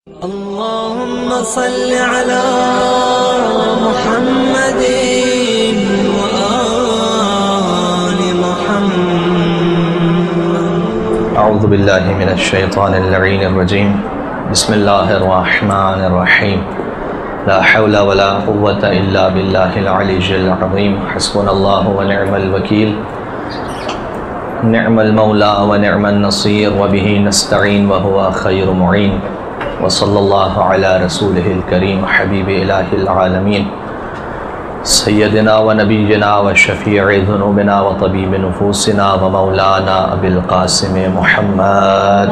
अल्लाहुम्मा सल्लि अला मुहम्मद व आलि मुहम्मद। अऊज़ु बिल्लाहि मिनश शैतानिर रजीम। बिस्मिल्लाहिर रहमानिर रहीम। ला हौला वला कुव्वता इल्ला बिल्लाहिल अलिय्यिल अज़ीम। हस्बुनल्लाहु व निअमल वकील। निअमल मौला व निअमन नसीर व बिही नस्तईन व हुवा खैरुल मुईन। वसल्लल्लाहु अला रसूलिहिल करीम हबीब इलाहिल आलमीन सय्यदिना व नबीना व शफ़ीअ ज़ुनूबिना व तबीब नुफूसिना व मौलाना अबिल क़ासिम मुहम्मद।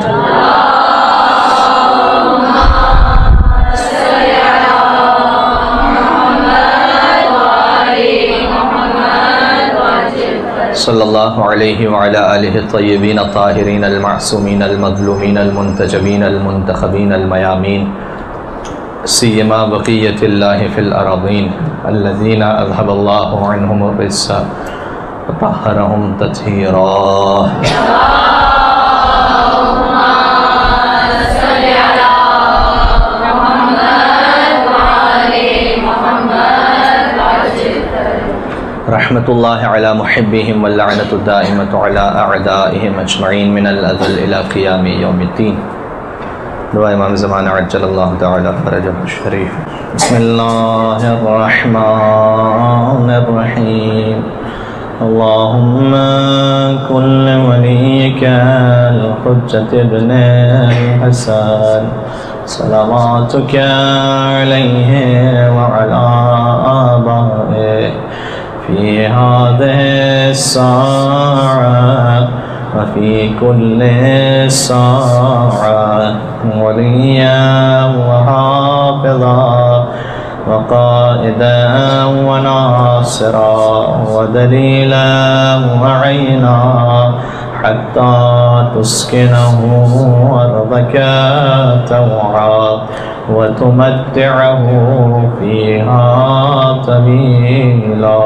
सल्लल्लाहु अलैहि व अला आलिहि तय्यबीन ताहिरीन अल-मासूमीन अल-मज़लूमीन अल-मुंतजबीन अल-मुंतखबीन अल-मयामीन सियमा बक़ियतिल्लाहि फ़िल अराज़ीन अल्लज़ीना अज़हबल्लाहु अन्हुमुर रिज्स व तह्हरहुम तत्हीरा। रहमतुल्लाहि अला मुहिब्बिहिम व लअनतु दाइमतु अला अअदाइहिम अजमईन मिनल अज़ल इला क़ियाम यौमिद्दीन। दुआ इमाम ज़माना अज्जलल्लाहु तआला फ़रजहु शरीफ। बिस्मिल्लाहिर रहमानिर रहीम। अल्लाहुम्मा कुल्लि वलिय्यिकल हुज्जति इब्निल हसन सलावातुका अलैहि व अला आबाइहि फ़ी हाज़िहि स्साअह व फ़ी कुल्लि स्साअह वलिय्यन व हाफ़िज़न व क़ाइदन व नासिरन व दलीलन व अईनन हत्ता तुस्किनहु अर्ज़का तवअन व तुमत्तिअहु फ़ीहा तवीला।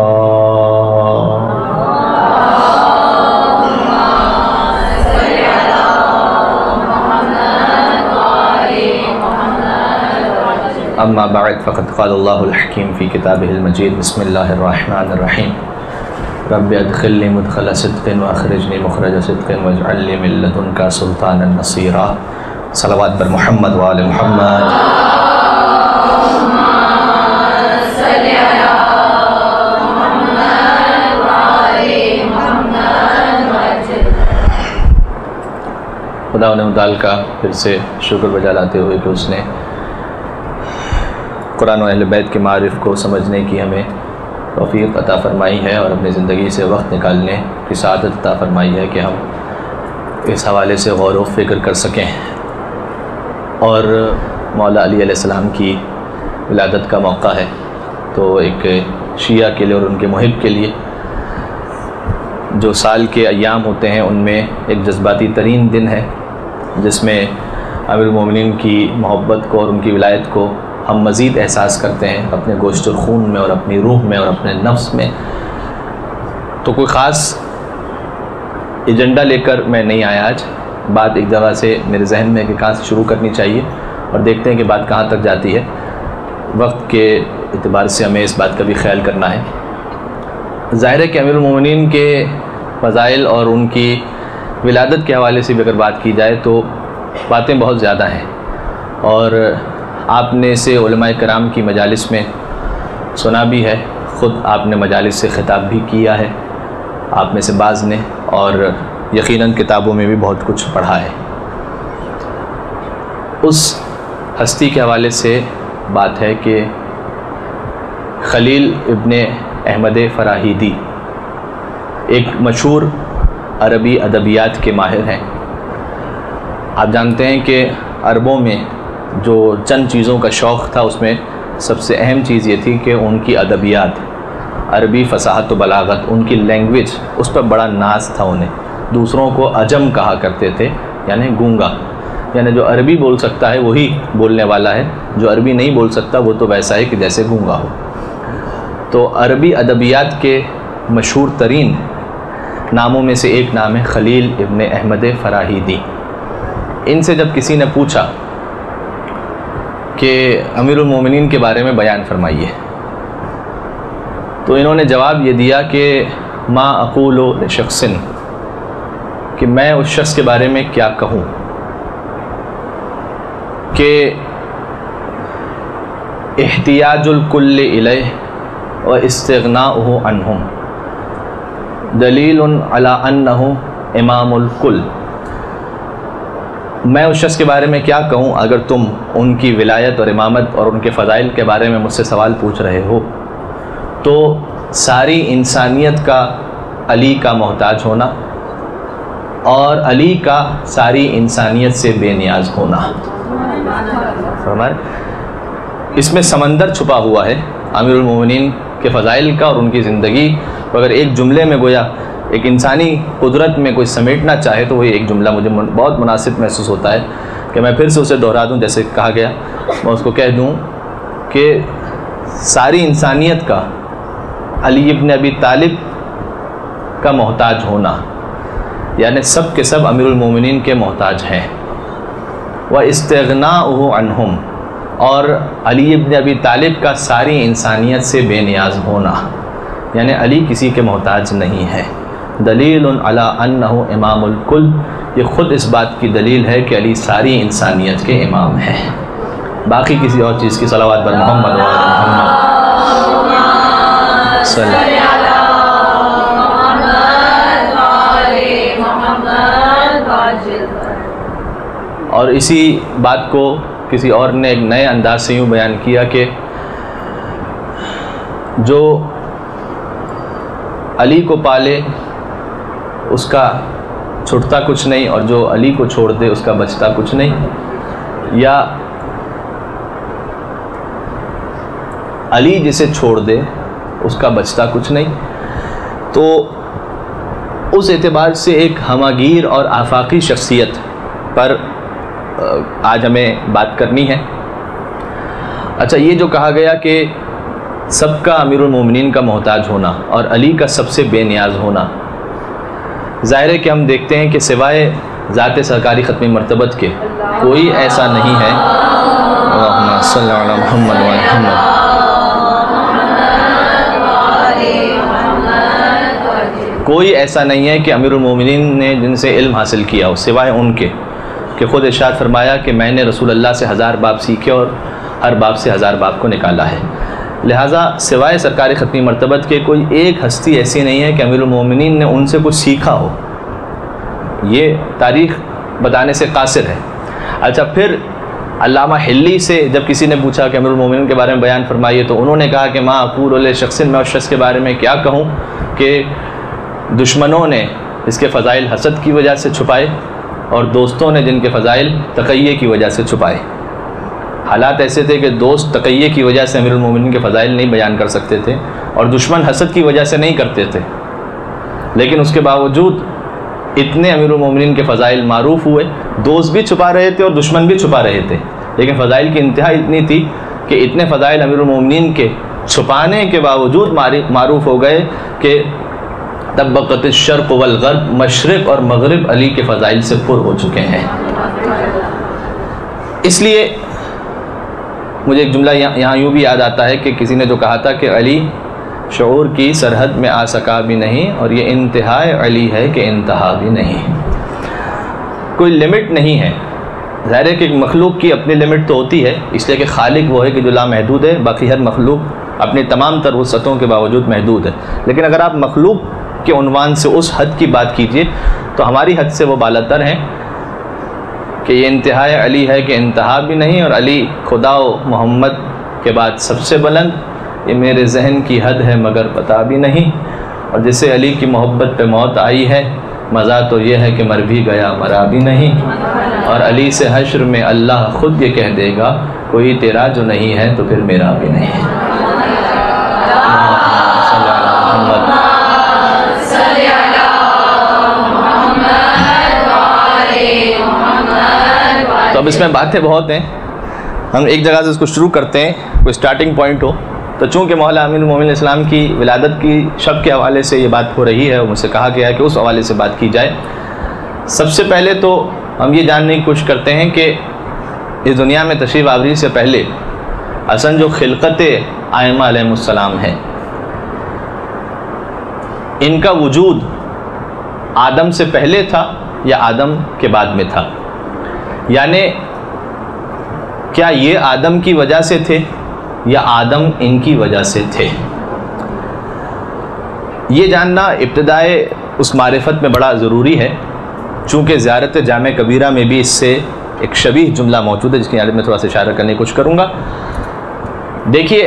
अम्मा बअद फ़क़द क़ालल्लाहुल हकीम फ़ी किताबिहिल मजीद। बिस्मिल्लाहिर रहमानिर रहीम। रब्बि अदखिलनी मुदखल सिद्क़िन व अख़रिजनी मुख़रज सिद्क़िन वजअलनी मिन लदुनका सुल्तानन नसीरा। सलावत बर मोहम्मद व आले मोहम्मद। खुदा मुताल का फिर से शुक्र बजा लाते हुए कि उसने कुरान और अहले बैत के मारिफ़ को समझने की हमें तौफ़ीक़ अता फ़रमाई है और अपनी ज़िंदगी से वक्त निकालने की सआदत अता फ़रमाई है कि हम इस हवाले से गौर व फ़िक्र कर सकें। और मौला अली अलैहिस्सलाम की विलादत का मौका है, तो एक शिया के लिए और उनके मुहिब के लिए जो साल के अय्याम होते हैं उनमें एक जज्बाती तरीन दिन है, जिसमें अमीरुल मोमिनीन की मोहब्बत को और उनकी विलायत को हम मज़ीद एहसास करते हैं अपने गोश्त और खून में और अपनी रूह में और अपने नफ्स में। तो कोई ख़ास एजेंडा लेकर मैं नहीं आया आज। बात एक जगह से मेरे जहन में कि कहाँ से शुरू करनी चाहिए और देखते हैं कि बात कहाँ तक जाती है। वक्त के एतबार से हमें इस बात का भी ख्याल करना है। ज़ाहिर है कि अमीरुल मोमिनीन के फ़ज़ाइल और उनकी विलादत के हवाले से भी अगर बात की जाए तो बातें बहुत ज़्यादा हैं, और आपने इसे उलमाए कराम की मजालिस में सुना भी है, ख़ुद आपने मजालिस से ख़िताब भी किया है आप में से बाज़ ने, और यकीनन किताबों में भी बहुत कुछ पढ़ा है। उस हस्ती के हवाले से बात है कि खलील इब्ने अहमद फ़राहिदी एक मशहूर अरबी अदबियात के माहिर हैं। आप जानते हैं कि अरबों में जो चंद चीज़ों का शौक़ था उसमें सबसे अहम चीज़ ये थी कि उनकी अदबियात, अरबी फ़साहत व बलागत, उनकी लैंग्वेज, उस पर बड़ा नाज था उन्हें। दूसरों को अजम कहा करते थे, यानी गूंगा, यानी जो अरबी बोल सकता है वही बोलने वाला है, जो अरबी नहीं बोल सकता वो तो वैसा है कि जैसे गूंगा हो। तो अरबी अदबियात के मशहूर तरीन नामों में से एक नाम है खलील इब्ने अहमद फ़राहिदी। इनसे जब किसी ने पूछा कि अमीरुल मोमिनीन के बारे में बयान फरमाइए। तो इन्होंने जवाब ये दिया कि मा अक़ूलु लिशख़्सिन, कि मैं उस शख्स के बारे में क्या कहूँ कि इहतियाजुल कुल्लि इलैहि व इस्तिग़नाउहु अन्हुम दलीलुन अला अन्नहु इमामुल कुल। मैं उस शख्स के बारे में क्या कहूँ अगर तुम उनकी विलायत और इमामत और उनके फ़ज़ाइल के बारे में मुझसे सवाल पूछ रहे हो, तो सारी इंसानियत का अली का मोहताज होना और अली का सारी इंसानियत से बेनियाज होना। इसमें समंदर छुपा हुआ है अमीरुल मोमिनीन के फ़ज़ाइल का और उनकी ज़िंदगी। तो अगर एक जुमले में गोया एक इंसानी कुदरत में कोई समेटना चाहे तो वही एक जुमला मुझे बहुत मुनासिब महसूस होता है कि मैं फिर से उसे दोहरा दूं। जैसे कहा गया, मैं उसको कह दूं कि सारी इंसानियत का अली इब्न अबी तालिब का मोहताज होना, यानी सब के सब अमीरुल मोमिनीन के मोहताज हैं। व इस्तिग़नाउहु अन्हुम, और अली इब्न अबी तालिब का सारी इंसानियत से बेनियाज होना, यानी अली किसी के मोहताज नहीं है। दलीलुन अला अन्नहु इमामुल कुल, ये ख़ुद इस बात की दलील है कि अली सारी इंसानियत के इमाम हैं। बाकी किसी और चीज़ की सलावत पर मोहम्मद और इसी बात को किसी और ने एक नए अंदाज से यूँ बयान किया कि जो अली को पाले उसका छुटता कुछ नहीं, और जो अली को छोड़ दे उसका बचता कुछ नहीं, या अली जिसे छोड़ दे उसका बचता कुछ नहीं। तो उस एतबार से एक हमागीर और आफाकी शख्सियत पर आज हमें बात करनी है। अच्छा, ये जो कहा गया कि सबका अमीरुल मोमिनीन का मोहताज होना और अली का सबसे बेनियाज होना, ज़ाहिर है कि हम देखते हैं कि सिवाय ज़ात सरकारी ख़त्मी मर्तबत के कोई ऐसा नहीं है, अल्लाहुम्मा सल्ली अला मुहम्मद व मुहम्मद, कोई ऐसा नहीं है कि अमीरुल मोमिनीन ने जिनसे इल्म हासिल किया हो सिवाय उनके, कि ख़ुद इरशाद फरमाया कि मैंने रसूलुल्लाह से 1000 बाब सीखे और हर बाब से 1000 बाब को निकाला है। लिहाजा सिवाय सरकारी ख़त्मी मर्तबत के कोई एक हस्ती ऐसी नहीं है कि अमीरुल मोमिनीन ने उनसे कुछ सीखा हो, ये तारीख़ बताने से कासिर है। अच्छा, फिर अल्लामा हिल्ली से जब किसी ने पूछा कि अमीरुल मोमिनीन के बारे में बयान फरमाइए, तो उन्होंने कहा कि मा अक़ूलु लिशख़्सिन, मैं उस शख़्स के बारे में क्या कहूँ कि दुश्मनों ने इसके फ़ज़ाइल हसद की वजह से छुपाए और दोस्तों ने जिनके फ़ज़ाइल तक़य्ये की वजह से छुपाए। हालात ऐसे थे कि दोस्त तक़य्ये की वजह से अमीरुल मोमिनीन के फ़ज़ाइल नहीं बयान कर सकते थे और दुश्मन हसद की वजह से नहीं करते थे, लेकिन उसके बावजूद इतने अमीरुल मोमिनीन के फ़ज़ाइल मारूफ़ हुए। दोस्त भी छुपा रहे थे और दुश्मन भी छुपा रहे थे, लेकिन फ़ज़ाइल की इंतहा इतनी थी कि इतने फ़ज़ाइल अमीरुल मोमिनीन के छुपाने के बावजूद मारूफ़ हो गए कि तबक़त शर्क़ वल ग़र्ब, मशरिक़ और मग़रिब अली के फ़ज़ाइल से पुर हो चुके हैं। इसलिए मुझे एक जुमला यहाँ यूँ भी याद आता है कि किसी ने जो कहा था कि अली शऊर की सरहद में आ सका भी नहीं और ये इंतहाए अली है कि इंतहा भी नहीं। कोई लिमिट नहीं है। ज़ाहिर है कि मखलूक की अपनी लिमिट तो होती है, इसलिए कि खालिक वो है कि जो लामहदूद है, बाकी हर मखलूक अपनी तमाम तर वसअतों के बावजूद महदूद है। लेकिन अगर आप मखलूक के उन्वान से उस हद की बात कीजिए तो हमारी हद से वो बालातर हैं कि ये इंतहाए अली है कि इंतहा भी नहीं, और अली खुदा मोहम्मद के बाद सबसे बुलंद, ये मेरे जहन की हद है मगर पता भी नहीं। और जिसे अली की मोहब्बत पे मौत आई है, मज़ा तो ये है कि मर भी गया मरा भी नहीं। और अली से हश्र में अल्लाह ख़ुद ये कह देगा, कोई तेरा जो नहीं है तो फिर मेरा भी नहीं है। तो अब इसमें बातें बहुत हैं, हम एक जगह से इसको शुरू करते हैं, कोई स्टार्टिंग पॉइंट हो। तो चूँकि मौला अमीरुल मोमिनीन इस्लाम की विलादत की शब के हवाले से ये बात हो रही है और मुझसे कहा गया है कि उस हवाले से बात की जाए। सबसे पहले तो हम ये जानने की कोशिश करते हैं कि इस दुनिया में तशरीफ़ आवरी से पहले असन जो खिलकत आइमा अलैहिमुस्सलाम है, इनका वजूद आदम से पहले था या आदम के बाद में था? यानी क्या ये आदम की वजह से थे या आदम इनकी वजह से थे? ये जानना इब्तिदाए उस मारिफत में बड़ा ज़रूरी है, चूँकि ज़ियारत जामे कबीरा में भी इससे एक शबीह जुमला मौजूद है, जिसकी याद में थोड़ा सा इशारा करने की कोशिश करूँगा। देखिए,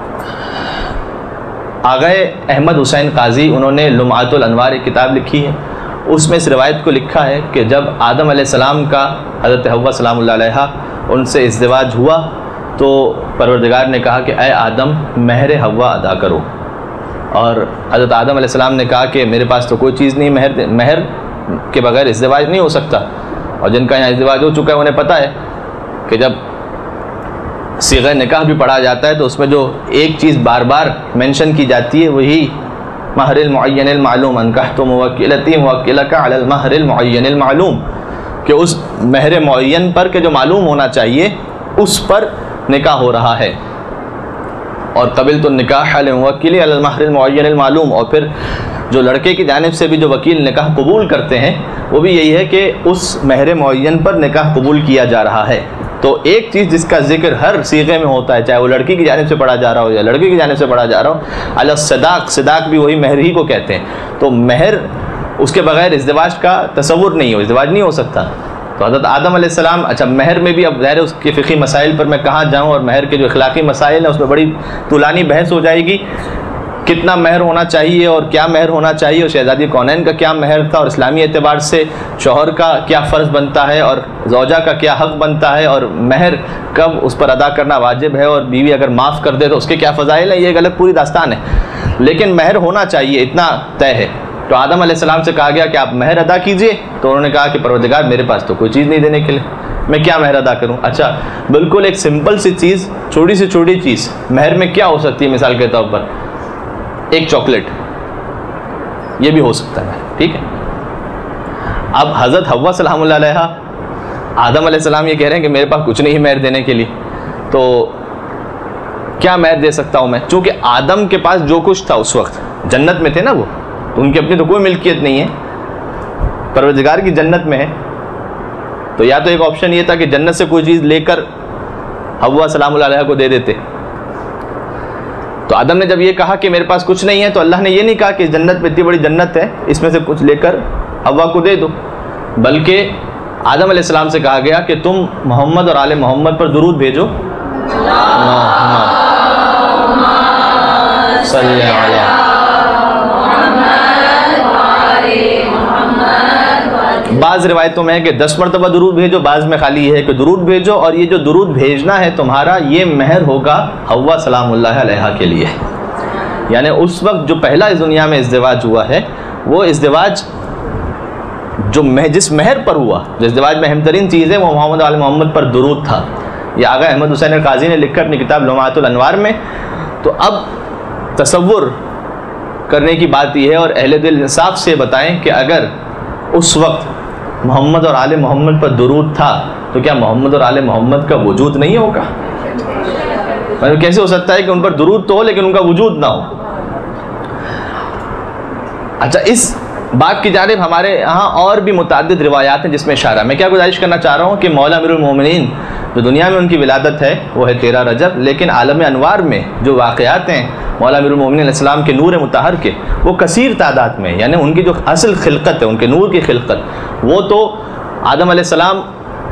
आग़ाए अहमद हुसैन काजी, उन्होंने लुमातुल अनवार एक किताब लिखी है, उसमें इस रिवायत को लिखा है कि जब आदम अलैहिस्सलाम का हज़रत हव्वा सलामुल्लाह अलैहा उनसे इज़्दिवाज हुआ तो परवरदिगार ने कहा कि ऐ आदम महर हव्वा अदा करो, और हज़रत आदम अलैहिस्सलाम ने कहा कि मेरे पास तो कोई चीज़ नहीं, महर के बगैर इज़्दिवाज नहीं हो सकता। और जिनका यहाँ इज़्दिवाज हो चुका है उन्हें पता है कि जब सीग़े निकाह भी पढ़ा जाता है तो उसमें जो एक चीज़ बार बार मेंशन की जाती है वही महरिल मुअय्यनिल मालूम, अनकाहतु मुवक्किलती मुवक्किलका अलल महरिल मुअय्यनिल मालूम, कि उस महर मुअय्यन पर के जो मालूम होना चाहिए उस पर निकाह हो रहा है। और कबिल तो निकाह अल मुवक्किली अलल महरिल मुअय्यनिल मालूम, और फिर जो लड़के की जानिब से भी जो वकील निकाह कबूल करते हैं वो भी यही है कि उस महर मुअय्यन पर निकाह कबूल किया जा रहा है। तो एक चीज़ जिसका जिक्र हर सीगे में होता है, चाहे वो लड़की की जानिब से पढ़ा जा रहा हो या लड़के की जानिब से पढ़ा जा रहा हो, अल सदाक, सदाक भी वही महर ही को कहते हैं। तो महर, उसके बगैर इज़्दिवाज का तसव्वुर नहीं हो, इज़्दिवाज नहीं हो सकता। तो हज़रत आदम अलैहिस्सलाम, अच्छा महर में भी अब ज़ाहिर है उसके फ़िक़ही मसाइल पर मैं कहाँ जाऊँ, और महर के जो इखलाक़ी मसाइल हैं उसमें बड़ी तुलानी बहस हो जाएगी, कितना महर होना चाहिए और क्या महर होना चाहिए, और शहज़ादी कौनैन का क्या महर था, और इस्लामी एतबार से शौहर का क्या फ़र्ज़ बनता है और ज़ौजा का क्या हक़ बनता है, और महर कब उस पर अदा करना वाजिब है, और बीवी अगर माफ़ कर दे तो उसके क्या फ़ज़ाइल है, ये एक अलग पूरी दास्तान है। लेकिन महर होना चाहिए, इतना तय है। तो आदम अलैहिस्सलाम से कहा गया कि आप महर अदा कीजिए, तो उन्होंने कहा कि परवरदिगार मेरे पास तो कोई चीज़ नहीं देने के लिए, मैं क्या महर अदा करूं? अच्छा, बिल्कुल एक सिंपल सी चीज़, छोटी से छोटी चीज़ महर में क्या हो सकती है? मिसाल के तौर पर एक चॉकलेट, ये भी हो सकता है, ठीक है। अब हज़रत हव्वा सलामुल्लाह अलैहा, आदम अलैहिस्सलाम ये कह रहे हैं कि मेरे पास कुछ नहीं है महर देने के लिए, तो क्या महर दे सकता हूँ मैं? चूँकि आदम के पास जो कुछ था उस वक्त, जन्नत में थे ना वो, तो उनकी अपनी तो कोई मिल्कियत नहीं है, परवरदिगार की जन्नत में है। तो या तो एक ऑप्शन ये था कि जन्नत से कोई चीज़ लेकर हव्वा सलामुल्लाह अलैहा को दे देते। तो आदम ने जब ये कहा कि मेरे पास कुछ नहीं है, तो अल्लाह ने ये नहीं कहा कि जन्नत में इतनी बड़ी जन्नत है, इसमें से कुछ लेकर हव्वा को दे दो, बल्कि आदम अलैहिस्सलाम से कहा गया कि तुम मोहम्मद और आले मोहम्मद पर दुरूद भेजो, बाज़ रिवायतों में है कि 10 मरतबा दुरूद भेजो, बाज़ में खाली ये है कि दुरूद भेजो, और ये जो दुरूद भेजना है तुम्हारा, ये महर होगा हव्वा सलामुल्लाह अलैहा के लिए। यानी उस वक्त जो पहला इस दुनिया में इज़्दिवाज हुआ है, वो इज़्दिवाज जो जिस महर पर हुआ, जो इज़्दिवाज में अहम तरीन चीज़ है, वो मोहम्मद आले मोहम्मद पर दुरूद था। ये आगा अहमद हुसैन काजी ने लिखा अपनी किताब लुमातुल अनवार में। तो अब तसव्वुर करने की बात यह है, और अहले दिल इंसाफ से बताएं कि अगर उस वक्त मोहम्मद और आले मोहम्मद पर दुरूद था, तो क्या मोहम्मद और आले मोहम्मद का वजूद नहीं होगा? मतलब कैसे हो सकता है कि उन पर दुरूद तो हो लेकिन उनका वजूद ना हो? अच्छा, इस बात की जानिब हमारे यहाँ और भी मुताद्दिद रिवायात हैं जिसमें इशारा, मैं क्या गुजारिश करना चाह रहा हूँ कि मौला अमीरुल मोमिनीन जो दुनिया में उनकी विलादत है वो है 13 रजब, लेकिन आलम अनवार में जो वाक़यात हैं मौला अमीरुल मोमिनीन अलैहिस्सलाम के नूर मुतहर के, वो कसीर तादाद में, यानी उनकी जो असल खिलकत है, उनके नूर की खिलकत, वो तो आदम अलैहिस्सलाम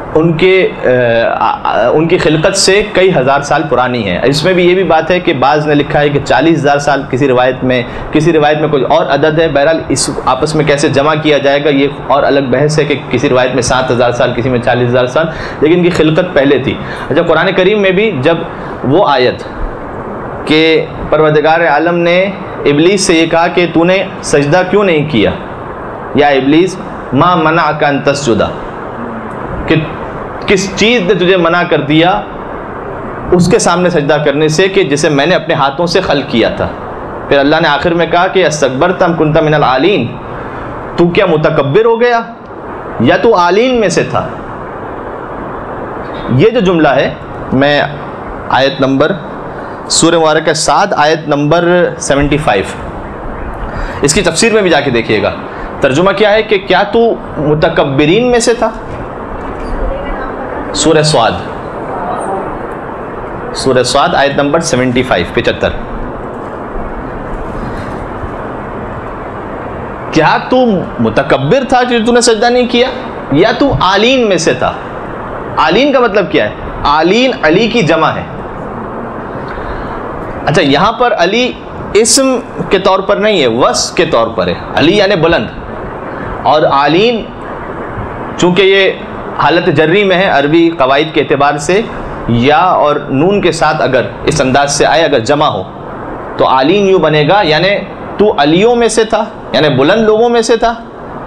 उनकी खिलकत से कई हज़ार साल पुरानी है। इसमें भी ये भी बात है कि बाज़ ने लिखा है कि 40,000 साल, किसी रिवायत में कोई और अदद है। बहरहाल इस आपस में कैसे जमा किया जाएगा ये और अलग बहस है कि किसी रिवायत में 7,000 साल, किसी में 40,000 साल, लेकिन इनकी खिलकत पहले थी। अच्छा, कुरान करीम में भी जब वो आयत कि परवरदिगार आलम ने इब्लीस से ये कहा कि तूने सजदा क्यों नहीं किया, या इब्लीस मा मनाअका अन तस्जुदा, कि किस चीज़ ने तुझे मना कर दिया उसके सामने सजदा करने से कि जिसे मैंने अपने हाथों से खल्क किया था। फिर अल्लाह ने आखिर में कहा कि अस्तकबरत अम कुंत मिनल आलीन, तू क्या मुतकब्बिर हो गया या तू आलीन में से था? ये जो जुमला है, मैं आयत नंबर सूरह मुबारक का 7 आयत नंबर 75, इसकी तफसीर में भी जाके देखिएगा। तर्जुमा क्या है कि क्या तू मुतकब्बिरीन में से था? सूरह स्वाद आयत नंबर 75। क्या तू मुतकब्बिर था कि तूने सजदा नहीं किया, या तू आलीन में से था? आलीन का मतलब क्या है? आलीन अली की जमा है। अच्छा, यहां पर अली इस्म के तौर पर नहीं है, वस्फ के तौर पर है। अली यानी बुलंद, और आलीन चूंकि ये हालत जर्री में है, अरबी कवायद के एतबार से या और नून के साथ अगर इस अंदाज से आए, अगर जमा हो तो आलीन यूँ बनेगा, यानी तू अलियों में से था, यानी बुलंद लोगों में से था,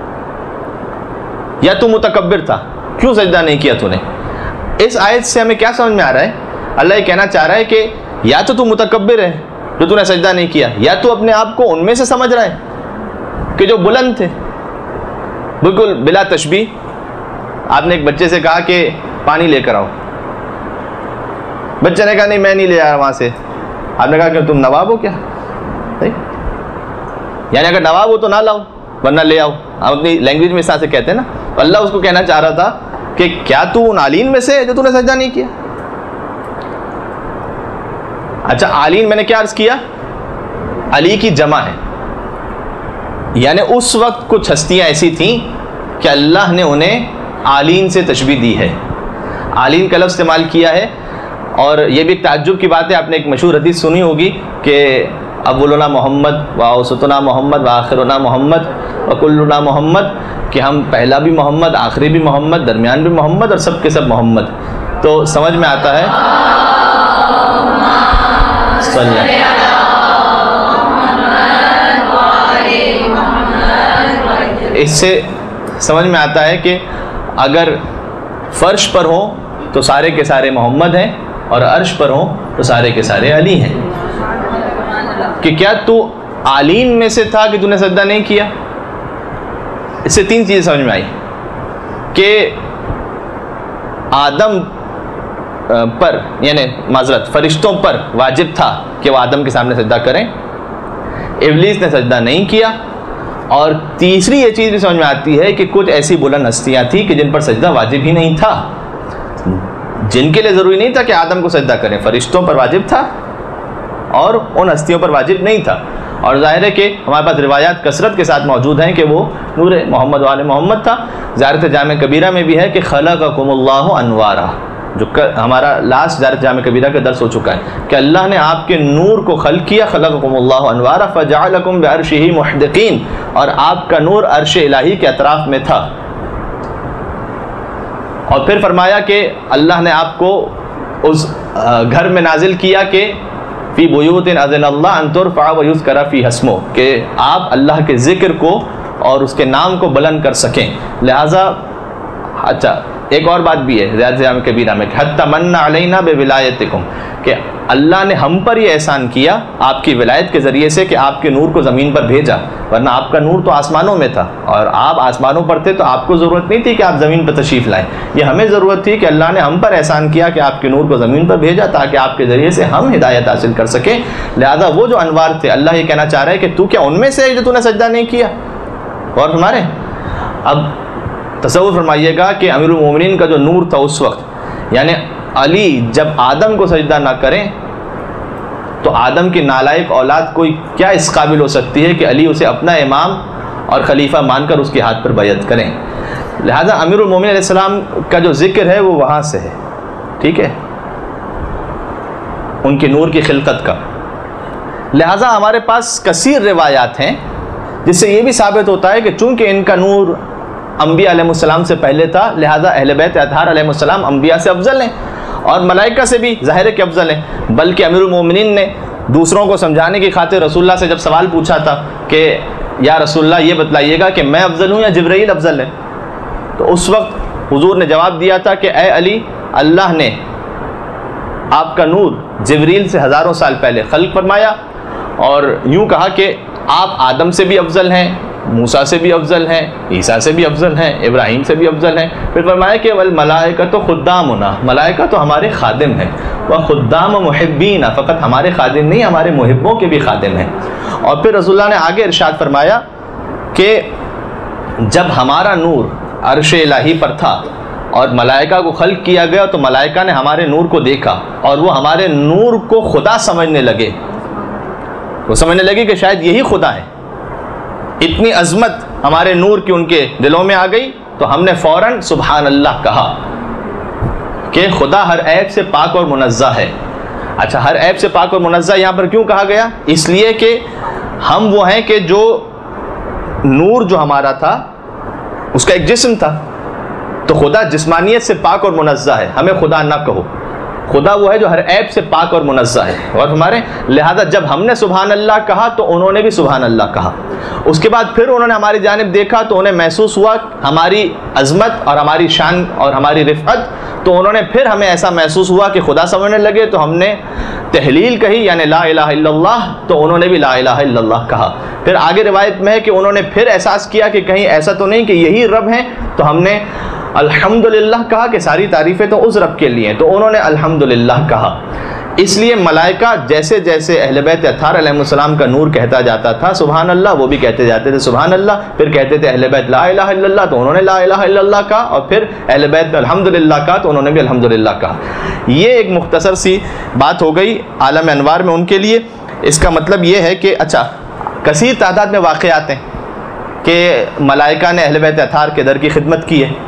या तू मुतकब्बिर था, क्यों सजदा नहीं किया तूने? इस आयत से हमें क्या समझ में आ रहा है? अल्लाह ये कहना चाह रहा है कि या तो तू मुतकब्बिर है जो तूने सजदा नहीं किया, या तू अपने आप को उनमें से समझ रहा है कि जो बुलंद थे। बिल्कुल बिला तशबीह, आपने एक बच्चे से कहा कि पानी लेकर आओ, बच्चे ने कहा नहीं मैं नहीं ले आया वहाँ से। आपने कहा कि तुम नवाब हो क्या? यानी अगर नवाब हो तो ना लाओ, वरना ले आओ। हम अपनी लैंग्वेज में इस तरह से कहते हैं ना। तो अल्लाह उसको कहना चाह रहा था कि क्या तू उन आलीन में से जो तूने सजदा नहीं किया? अच्छा, आलीन मैंने क्या अर्ज किया? अली की जमा है, यानी उस वक्त कुछ हस्तियां ऐसी थीं कि अल्लाह ने उन्हें आलीन से तशबीह दी है। आलीन का लफ्ज़ इस्तेमाल किया है, और ये भी एक ताज्जुब की बात है। आपने एक मशहूर हदीस सुनी होगी कि अव्वलुना मोहम्मद व औसतुना मोहम्मद व आखिरुना मोहम्मद व कुल्लुना मोहम्मद, कि हम पहला भी मोहम्मद, आखिरी भी मोहम्मद, दरमियान भी मोहम्मद और सब के सब मोहम्मद। तो समझ में आता है, इससे समझ में आता है कि अगर फर्श पर हो तो सारे के सारे मोहम्मद हैं, और अर्श पर हो तो सारे के सारे अली हैं। कि क्या तू आलीन में से था कि तूने सजदा नहीं किया? इससे 3 चीज़ें समझ में आई कि आदम पर, यानी माजरत फरिश्तों पर वाजिब था कि वह आदम के सामने सजदा करें, इब्लीस ने सजदा नहीं किया। और तीसरी ये चीज़ भी समझ में आती है कि कुछ ऐसी बुलंद हस्तियाँ थी कि जिन पर सजदा वाजिब ही नहीं था, जिनके लिए ज़रूरी नहीं था कि आदम को सजदा करें। फरिश्तों पर वाजिब था और उन हस्तियों पर वाजिब नहीं था। और जाहिर है कि हमारे पास रिवायात कसरत के साथ मौजूद हैं कि वो नूर मोहम्मद वाले मोहम्मद था। ज़ियारत जामे कबीरा में भी है कि खलक़कुमुल्लाहु अनवारा, जो हमारा लास्ट ज़ियारत जामे कबीरा का दर्स हो चुका है कि अल्लाह ने आपके नूर को खल्क़ किया। खलक़कुमुल्लाहु अनवारा फ़जअलकुम बिअर्शिही मुहदिक़ीन, और आपका नूर अर्श इलाही के अतराफ़ में था। और फिर फरमाया कि अल्लाह ने आपको उस घर में नाजिल किया कि फ़ी बुयूतिन अज़नल्लाह अन तुरफ़अ व युज़करा फ़ीहा अस्मुहु, कि आप अल्लाह के ज़िक्र को और उसके नाम को बुलंद कर सकें। लिहाजा अच्छा, एक और बात भी है ज़ियारत जामे कबीरा में, हत्ता मन्ना अलैना बिविलायतिकुम, कि अल्लाह ने हम पर ये एहसान किया आपकी विलायत के ज़रिए से कि आपके नूर को ज़मीन पर भेजा, वरना आपका नूर तो आसमानों में था और आप आसमानों पर थे, तो आपको ज़रूरत नहीं थी कि आप ज़मीन पर तशरीफ़ लाएँ। ये हमें ज़रूरत थी कि अल्लाह ने हम पर एहसान किया कि आपके नूर को ज़मीन पर भेजा ताकि आपके ज़रिए से हम हिदायत हासिल कर सकें। लिहाजा वो जो अनवार थे, अल्लाह ये कहना चाह रहा है कि तू क्या उनमें से है जो तूने सजदा नहीं किया? और हमारे अब तसव्वुर फरमाइएगा कि अमीरुल मोमिनीन का जो नूर था उस वक्त, यानी अली जब आदम को सजदा ना करें तो आदम की नालायक औलाद कोई क्या इस काबिल हो सकती है कि अली उसे अपना इमाम और खलीफा मानकर उसके हाथ पर बैअत करें। लिहाजा अमीरुल मोमिनीन अलैहिस्सलाम का जो जिक्र है वो वहाँ से है, ठीक है, उनके नूर की खिलकत का। लिहाजा हमारे पास कसीर रिवायात हैं जिससे ये भी साबित होता है कि चूँकि इनका नूर अम्बिया अलैहिस्सलाम से पहले था, लिहाजा अहले बैत अतहार अलैहिस्सलाम अम्बिया से अफजल हैं और मलाइका से भी ज़ाहिर है कि अफजल हैं। बल्कि अमीरुल मोमिनीन ने दूसरों को समझाने की खातिर रसूलुल्लाह से जब सवाल पूछा था कि या रसूलुल्लाह ये बतलाइएगा कि मैं अफजल हूँ या जिब्राईल अफजल है, तो उस वक्त हुजूर ने जवाब दिया था कि ए अली, अल्लाह ने आपका नूर जिब्रील से हज़ारों साल पहले खल्क़ फरमाया और यूँ कहा कि आप आदम से भी अफजल हैं, मूसा से भी अफजल हैं, ईसा से भी अफजल हैं, इब्राहीम से भी अफजल हैं। फिर फरमाया कि वल मलाइका तो खुद्दामुना, मलाइका तो हमारे खादिम हैं, वह खुद्दाम मुहिब्बीना, फ़कत हमारे खादिम नहीं हमारे मुहिब्बों के भी खादिम हैं। और फिर रसूलुल्लाह ने आगे इरशाद फरमाया कि जब हमारा नूर अर्श इलाही पर था और मलाइका को खल्क किया गया तो मलाइका ने हमारे नूर को देखा और वो हमारे नूर को खुदा समझने लगे। वो समझने लगे कि शायद यही खुदा है। इतनी अजमत हमारे नूर की उनके दिलों में आ गई तो हमने फ़ौरन सुबहान अल्लाह कहा कि खुदा हर ऐब से पाक और मुनज़्ज़ा है। अच्छा, हर ऐब से पाक और मुनज़्ज़ा यहाँ पर क्यों कहा गया? इसलिए कि हम वो हैं कि जो नूर जो हमारा था उसका एक जिस्म था, तो खुदा जिस्मानियत से पाक और मुनज़्ज़ा है, हमें खुदा ना कहो। खुदा वो है जो हर ऐब से पाक और मुनज़्ज़ा है। और हमारे लिहाजा जब हमने सुबहान अल्लाह कहा तो उन्होंने भी सुबहान अल्लाह कहा। उसके बाद फिर उन्होंने हमारी जानिब देखा तो उन्हें महसूस हुआ हमारी अज़मत और हमारी शान और हमारी रिफ़अत, तो उन्होंने फिर हमें ऐसा महसूस हुआ कि खुदा समझने लगे तो हमने तहलील कही यानी ला इलाहा इल्लल्लाह, तो उन्होंने भी ला इलाहा इल्लल्लाह कहा। फिर आगे रिवायत में है कि उन्होंने फिर एहसास किया कि कहीं ऐसा तो नहीं कि यही रब हैं, तो हमने अल्हम्दुलिल्लाह कहा कि सारी तारीफ़ें तो उस रब के लिए हैं, तो उन्होंने अल्हम्दुलिल्लाह कहा। इसलिए मलाइका जैसे जैसे अहले बैत अत्हार अलैहिस्सलाम का नूर कहता जाता था सुबहान अल्लाह, वो भी कहते जाते थे सुबहान अल्लाह। फिर कहते थे अहले बैत ला इलाहा इल्लल्लाह, तो उन्होंने ला इलाहा इल्लल्लाह कहा। और फिर अहले बैत अल्हम्दुलिल्लाह कहा तो उन्होंने भी अल्हम्दुलिल्लाह कहा। ये एक मुख्तसर सी बात हो गई आलम अनवार में उनके लिए। इसका मतलब ये है कि अच्छा, कसीर तादाद में वाक़यात हैं कि मलाइका ने अहले बैत अत्हार के दर की खिदमत की है।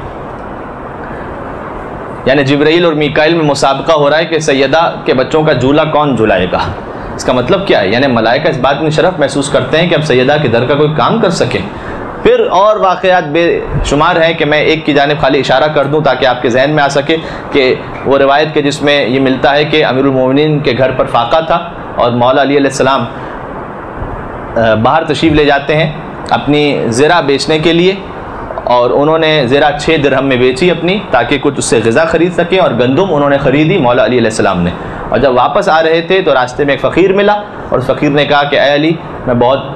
यानी जिब्राइल और मीकाइल में मुसाबका हो रहा है कि सैयदा के बच्चों का झूला कौन झुलाएगा। इसका मतलब क्या है? यानी मलाइका इस बात में शरफ महसूस करते हैं कि अब सैयदा के दर का कोई काम कर सके। फिर और वाक़यात बेशुमार हैं कि मैं एक की जानिब खाली इशारा कर दूं ताकि आपके जहन में आ सके कि वो रिवायत के जिसमें ये मिलता है कि अमीरुल मोमिनीन के घर पर फाका था और मौला अली अलैहिस्सलाम बाहर तशरीफ़ ले जाते हैं अपनी ज़रा बेचने के लिए, और उन्होंने ज़रा 6 दिरहम में बेची अपनी, ताकि कुछ उससे ग़िज़ा ख़रीद सकें। और गंदुम उन्होंने ख़रीदी मौला अली अलैहिस्सलाम ने। और जब वापस आ रहे थे तो रास्ते में एक फ़कीर मिला और उस फ़कीर ने कहा कि ऐ अली, मैं बहुत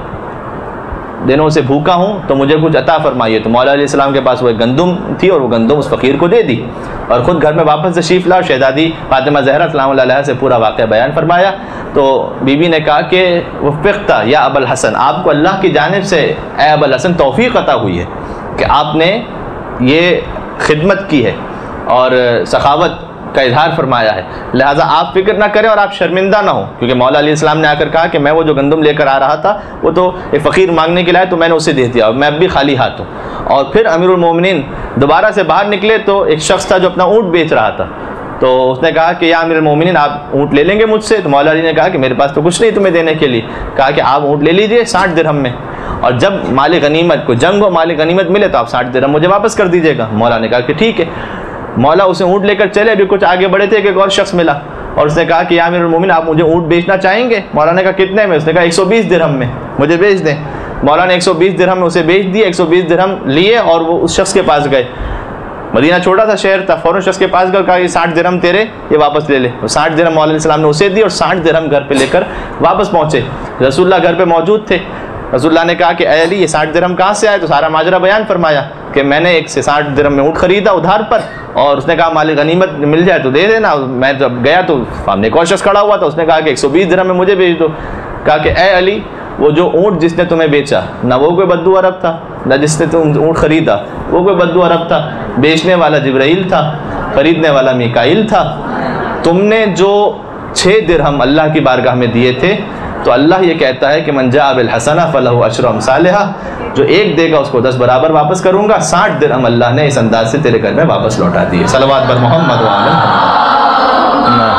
दिनों से भूखा हूँ तो मुझे कुछ अता फरमाइए। तो मौला अलैहिस्सलाम के पास वो एक गंदुम थी और वो गंदुम उस फ़कीर को दे दी और ख़ुद घर में वापस तशरीफ़ ला। शहज़ादी फ़ातिमा ज़हरा सलाम अलैहा से पूरा वाक़या बयान फरमाया। तो बीबी ने कहा कि वफ़्क़ता या अबुल हसन, आपको अल्लाह की जानिब से ए अबुल हसन तौफ़ीक़ अता हुई है कि आपने ये खिदमत की है और सखावत का इजहार फरमाया है, लिहाजा आप फिक्र ना करें और आप शर्मिंदा ना हो। क्योंकि मौला अली इस्लाम ने आकर कहा कि मैं वो जो गंदम लेकर आ रहा था वो तो एक फ़कीर मांगने के लिए तो मैंने उसे दे दिया और मैं अब भी खाली हाथ हूँ। और फिर अमीरुल मोमिनीन दोबारा से बाहर निकले तो एक शख्स था जो अपना ऊँट बेच रहा था। तो उसने कहा कि या अमीरुल मोमिनीन, आप ऊँट ले लेंगे मुझसे? तो मौला अली ने कहा कि मेरे पास तो कुछ नहीं तुम्हें देने के लिए। कहा कि आप ऊँट ले लीजिए 60 दिरहम में, और जब माल गनीमत को जंग हो माल गनीमत मिले तो आप 60 दिरहम मुझे वापस कर दीजिएगा। मौला ने कहा कि ठीक है। मौला उसे ऊँट लेकर चले। अभी कुछ आगे बढ़े थे कि एक और शख्स मिला और उसने कहा कि या अमीरुल मोमिनीन, आप मुझे ऊँट बेचना चाहेंगे? मौला ने कहा कितने में? उसने कहा 120 दिरहम में मुझे बेच दें। मौला ने 120 दिरहम में उसे बेच दिए। 120 दिरहम लिए और वो उस शख्स के पास गए। मदीना छोटा सा शहर था। फ़ौरन शख्स के पास गए, कहा ये 60 दिरहम तेरे, ये वापस ले ले। 60 दिरहम मौला अलैहिस्सलाम ने उसे दी और 60 दिरहम घर पे लेकर वापस पहुँचे। रसूलुल्लाह घर पे मौजूद थे। रसूलुल्लाह ने कहा कि ऐ अली, ये 60 दिरहम कहाँ से आए? तो सारा माजरा बयान फरमाया कि मैंने एक से 60 दिरहम में ऊँट ख़रीदा उधार पर, और उसने कहा माल गनीमत मिल जाए तो दे देना। मैं जब गया तो सामने एक और शख्स खड़ा हुआ था, उसने कहा कि 120 दिरहम में मुझे बेच दो। कहा कि ऐ अली, वो जो ऊँट जिसने तुम्हें बेचा ना वो कोई बद्दू अरब था, ना जिसने तुम ऊँट ख़रीदा वो कोई बद्दू अरब था। बेचने वाला जिब्राइल था, ख़रीदने वाला मीकाइल था। तुमने जो 6 दिरहम अल्लाह की बारगाह में दिए थे, तो अल्लाह ये कहता है कि मन जा बिल हसना फलहु अशरु अमसालिहा, जो एक देगा उसको 10 बराबर वापस करूँगा। 60 दिरहम अल्लाह ने इस अंदाज से तेरे घर में वापस लौटा दिए। सलवात पर मोहम्मद व आलम।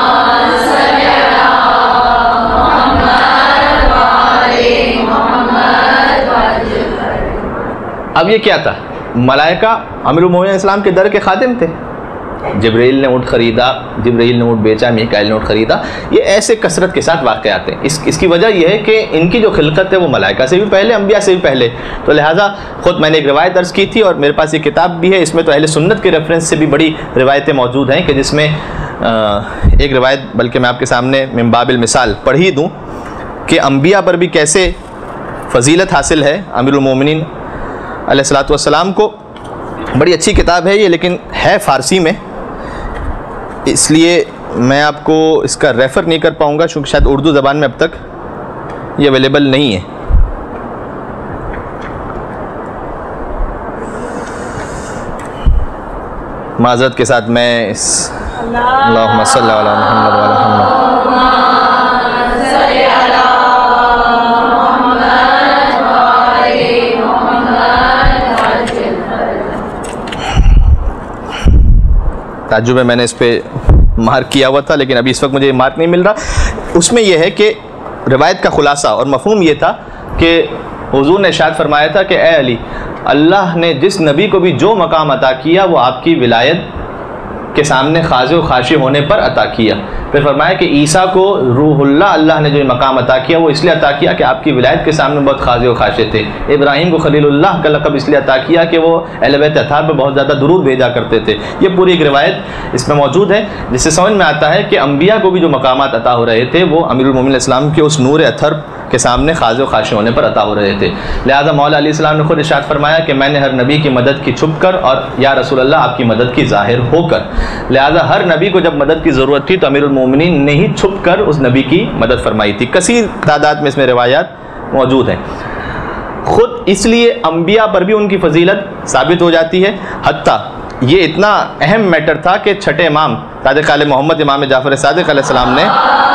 अब ये क्या था? मलाइका अमीरुल मोमिनीन इस्लाम के दर के खादिम थे। जिब्राइल ने ऊँट ख़रीदा, जिब्राइल ने ऊँट बेचा, मीकाइल ने ऊँट ख़रीदा। ये ऐसे कसरत के साथ वाक़यात हैं। इसकी वजह यह है कि इनकी जो खिलकत है वो मलाइका से भी पहले, अम्बिया से भी पहले। तो लिहाजा ख़ुद मैंने एक रिवायत दर्ज की थी और मेरे पास ये किताब भी है। इसमें तो अहले सुन्नत के रेफरेंस से भी बड़ी रिवायतें मौजूद हैं कि जिसमें एक रिवायत, बल्कि मैं आपके सामने मिन बाबिल मिसाल पढ़ ही दूँ कि अम्बिया पर भी कैसे फ़जीलत हासिल है अमीरुल मोमिनीन अलैहिस्सलातु वस्सलाम को। बड़ी अच्छी किताब है ये, लेकिन है फ़ारसी में, इसलिए मैं आपको इसका रेफ़र नहीं कर पाऊँगा क्योंकि शायद उर्दू ज़बान में अब तक ये अवेलेबल नहीं है। माज़रत के साथ मैं इस अल्लाहुम्मा सल्ली अला मुहम्मद व अला मुहम्मद। ताज्जुब में मैंने इस पर मार्क किया हुआ था, लेकिन अभी इस वक्त मुझे मार्क नहीं मिल रहा। उसमें यह है कि रिवायत का खुलासा और मफहूम ये था कि हुजूर ने इरशाद फरमाया था कि ए अली, अल्लाह ने जिस नबी को भी जो मकाम अता किया वो आपकी विलायत के सामने खाज़े व खाशी होने पर अता किया। फिर फरमाया कि ईसा को रूहुल्लाह अल्लाह ने जो मकाम अता किया वो इसलिए अता किया कि आपकी विलायत के सामने बहुत खाज़े व खाशे थे। इब्राहीम को खलीलुल्लाह का लक़ब इसलिए अता किया कि वो अहले बैत अतार पर बहुत ज़्यादा दुरूद भेजा करते थे। ये पूरी एक रिवायत इसमें मौजूद है, जिससे समझ में आता है कि अम्बिया को भी जो मकामात अता हो रहे थे वो अमीरुल मोमिनीन इस्लाम के उस नूर अथर के सामने खाज़े व खाशे होने पर अता हो रहे थे। लिहाजा मौला अली इस्लाम ने खुद इरशाद फरमाया कि मैंने हर नबी की मदद की छुप कर और या रसूल अल्लाह आपकी मदद की ज़ाहिर होकर। लिहाजा हर नबी को जब मदद की ज़रूरत थी तो अमीरुल मोमिनीन ने ही छुप कर उस नबी की मदद फरमाई थी। कसीर तादाद में इसमें रिवायात मौजूद हैं। ख़ुद इसलिए अम्बिया पर भी उनकी फजीलत साबित हो जाती है। हत्ता ये इतना अहम मैटर था कि छठे इमाम ताज़ काले मोहम्मद इमाम जाफ़र सादिक़ अलैहिस्सलाम ने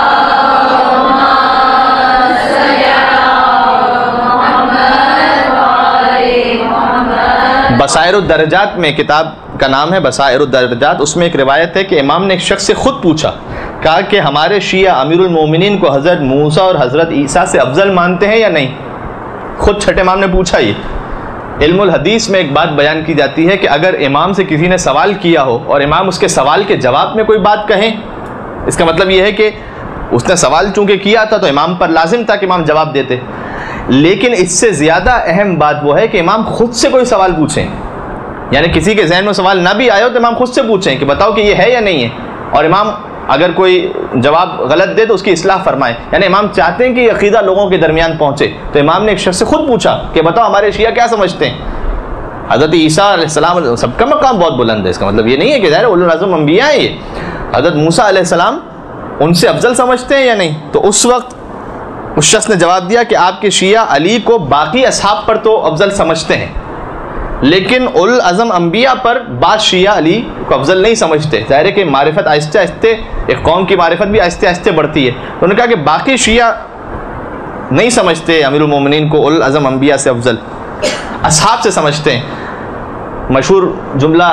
बसाइरुद्दरजात में, किताब का नाम है बसाइरुद्दरजात, उसमें एक रिवायत है कि इमाम ने एक शख्स से ख़ुद पूछा, कहा कि हमारे शिया अमीरुल मोमिनीन को हज़रत मूसा और हज़रत ईसा से अफजल मानते हैं या नहीं। ख़ुद छठे इमाम ने पूछा। ये इल्मुल हदीस में एक बात बयान की जाती है कि अगर इमाम से किसी ने सवाल किया हो और इमाम उसके सवाल के जवाब में कोई बात कहें, इसका मतलब ये है कि उसने सवाल चूँकि किया था तो इमाम पर लाजिम था कि इमाम जवाब देते। लेकिन इससे ज़्यादा अहम बात वो है कि इमाम खुद से कोई सवाल पूछें, यानी किसी के जहन में सवाल ना भी आया हो तो इमाम खुद से पूछें कि बताओ कि ये है या नहीं है, और इमाम अगर कोई जवाब गलत दे तो उसकी इस्लाह फरमाएं। यानी इमाम चाहते हैं कि अक़ीदा लोगों के दरमियान पहुँचे। तो इमाम ने एक शख्स से खुद पूछा कि बताओ हमारे शिया क्या समझते हैं। हज़रत ईसा अलैहिस्सलाम, सबका मकाम बहुत बुलंद है, इसका मतलब ये नहीं है कि ज़ाहिर उलुल अज़्म अंबिया है ये। हज़रत मूसा अलैहिस्सलाम उनसे अफजल समझते हैं या नहीं। तो उस वक्त उस शख्स ने जवाब दिया कि आपके शिया अली को बाकी असहाब पर तो अफजल समझते हैं, लेकिन उल अज़म अंबिया पर बात शिया अली को अफजल नहीं समझते। ज़ाहिर है कि मारिफत आहिस्ते आहिस्ते, एक कौम की मारिफत भी आहिस्ते आहिस्ते बढ़ती है। तो उन्होंने कहा कि बाकी शिया नहीं समझते अमीरुल मोमिनीन को उल अज़म अंबिया से अफजल, असहाब से समझते हैं। मशहूर जुमला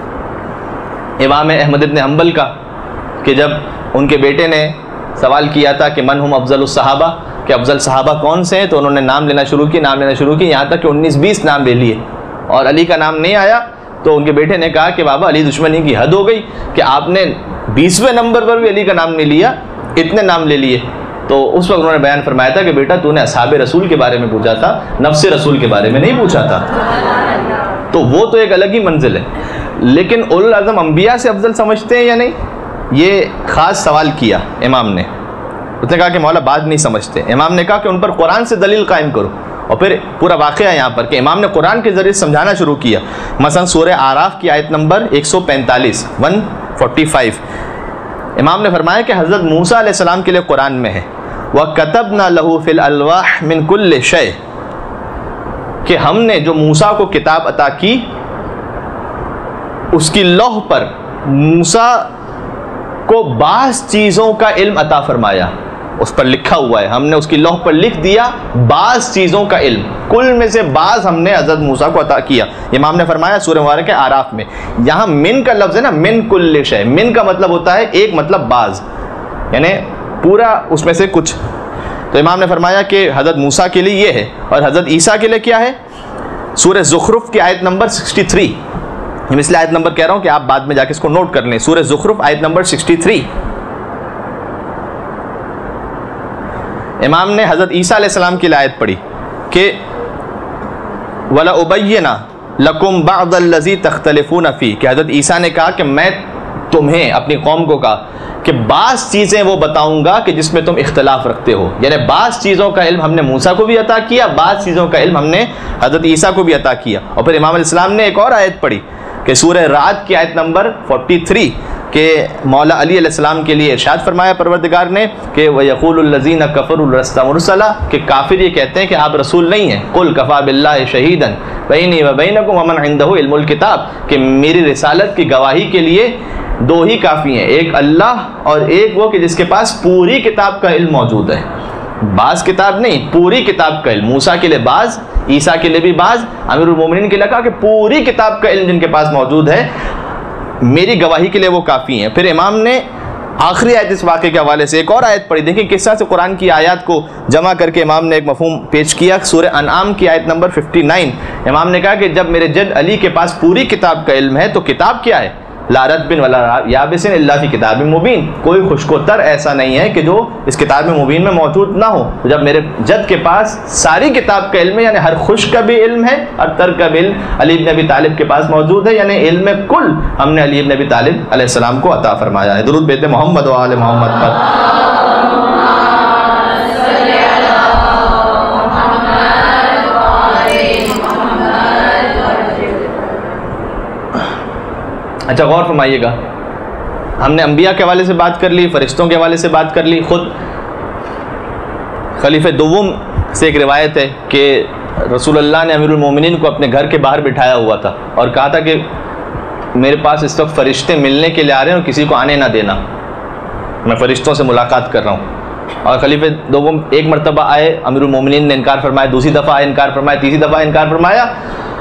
इमाम अहमद इब्न हम्बल का कि जब उनके बेटे ने सवाल किया था कि मन हम अफजल सहाबा, कि अफजल सहाबा कौन से हैं, तो उन्होंने नाम लेना शुरू किए, यहाँ तक कि 19-20 नाम ले लिए और अली का नाम नहीं आया। तो उनके बेटे ने कहा कि बाबा अली दुश्मनी की हद हो गई कि आपने 20वें नंबर पर भी अली का नाम नहीं लिया, इतने नाम ले लिए। तो उस वक्त उन्होंने बयान फरमाया था कि बेटा तूने असहाबे रसूल के बारे में पूछा था, नफ्से रसूल के बारे में नहीं पूछा था। तो वो तो एक अलग ही मंजिल है। लेकिन उल आज़म अंबिया से अफजल समझते हैं या नहीं, ये ख़ास सवाल किया इमाम ने। उसने कहा कि मौला बात नहीं समझते। इमाम ने कहा कि उन पर कुरान से दलील कायम करो, और फिर पूरा वाक़या यहाँ पर कि इमाम ने कुरान के ज़रिए समझाना शुरू किया। मसलन सूरह आराफ की आयत नंबर 145 इमाम ने फरमाया कि हज़रत मूसा अलैहिस्सलाम के लिए कुरान में है व कतबना लहू फिल अलवाह मिन कुल्ल शय, कि हमने जो मूसा को किताब अता की उसकी लौह पर मूसा को बाज़ चीज़ों का इल्म अता फरमाया। उस पर लिखा हुआ है, हमने उसकी लौह पर लिख दिया बाज़ चीज़ों का इल्म, कुल में से बाज़ हमने हज़रत मूसा को अता किया। इमाम ने फरमाया सूरह मुबारक आराफ में। यहाँ मिन का लफ्ज़ है ना, मिन कुल्ल शय, मिन का मतलब होता है एक, मतलब बाज़, यानी पूरा उसमें से कुछ। तो इमाम ने फरमाया कि हज़रत मूसा के लिए ये है, और हज़रत ईसा के लिए क्या है। सूरह ज़ुखरुफ की आयत नंबर 63, मैं इसलिए आयत नंबर कह रहा हूँ कि आप बाद में जाके इसको नोट कर लें। सूरह ज़ुखरुफ आयत नंबर 63, इमाम ने हज़रत ईसा अलैहिस्सलाम की आयत पढ़ी कि वला उबय्यना लकुम बअदल्लज़ी तख्तलिफून फ़ी, कि हज़रत ईसा ने कहा कि मैं तुम्हें, अपनी कौम को कहा कि बाज़ चीज़ें वो बताऊंगा कि जिसमें तुम इख्तलाफ रखते हो। यानी बाज़ चीज़ों का इल्म हमने मूसा को भी अता किया, बाज़ चीज़ों का इल्म हमने हज़रत ईसा को भी अता किया। और फिर इमाम अलैहिस्सलाम ने एक और आयत पढ़ी कि सूरह रात की आयत नंबर 43 के मौला अली अलैहिस्सलाम के लिए इरशाद फरमाया परवरदिगार ने कि वयक़ूलुल लज़ीना कफ़रू लस्ता मुरसला, कि काफिर ये कहते हैं कि आप रसूल नहीं हैं। कुल कफ़ा बिल्लाहि शहीदन बैनी व बैनकुम व मन इंदहु इल्मुल किताब, कि मेरी रिसालत की गवाही के लिए दो ही काफ़ी हैं, एक अल्लाह और एक वो कि जिसके पास पूरी किताब का इल्म मौजूद है। बाज़ किताब नहीं, पूरी किताब का इल्म। मूसा के लिए बाज़, ईसा के लिए भी बाज़, अमीरुल मोमिनीन के लिए कहा कि पूरी किताब का इल्म जिनके पास मौजूद है, मेरी गवाही के लिए वो काफ़ी हैं। फिर इमाम ने आखिरी आयत इस वाक़े के हवाले से एक और आयत पढ़ी। देखिए किस तरह से कुरान की आयत को जमा करके इमाम ने एक मफ़हूम पेश किया। सूरह अनआम की आयत नंबर 59, इमाम ने कहा कि जब मेरे जद अली के पास पूरी किताब का इल्म है तो किताब क्या है, ला रत्बिन वला याबिसिन इल्ला फी किताबिन मुबीन, कोई खुश्कोतर ऐसा नहीं है कि जो इस किताब में मुबीन में मौजूद ना हो। तो जब मेरे जद के पास सारी किताब का इल्म है, यानी हर खुश का भी इल्म है और तर का भी इल्म अली इब्न अबी तालिब के पास मौजूद है, यानी इल्म कुल हमने अली इब्न अबी तालिब अलैहिस्सलाम को अता फरमाया है। दुरूद भेजते मोहम्मद व आले मोहम्मद पर। अच्छा गौर फरमाइएगा, हमने अंबिया के हवाले से बात कर ली, फरिश्तों के हवाले से बात कर ली। ख़ुद खलीफे दुव्वम से एक रिवायत है कि रसूलुल्लाह ने अमीरुल मोमिनीन को अपने घर के बाहर बिठाया हुआ था और कहा था कि मेरे पास इस वक्त फ़रिश्ते मिलने के लिए आ रहे हैं और किसी को आने ना देना, मैं फ़रिश्तों से मुलाकात कर रहा हूँ। और खलीफे दुव्वम एक मरतबा आए, अमीरुल मोमिनीन ने इनकार फरमाया, दूसरी दफ़ा आए इनकार फरमाया, तीसरी दफ़ा इनकार फरमाया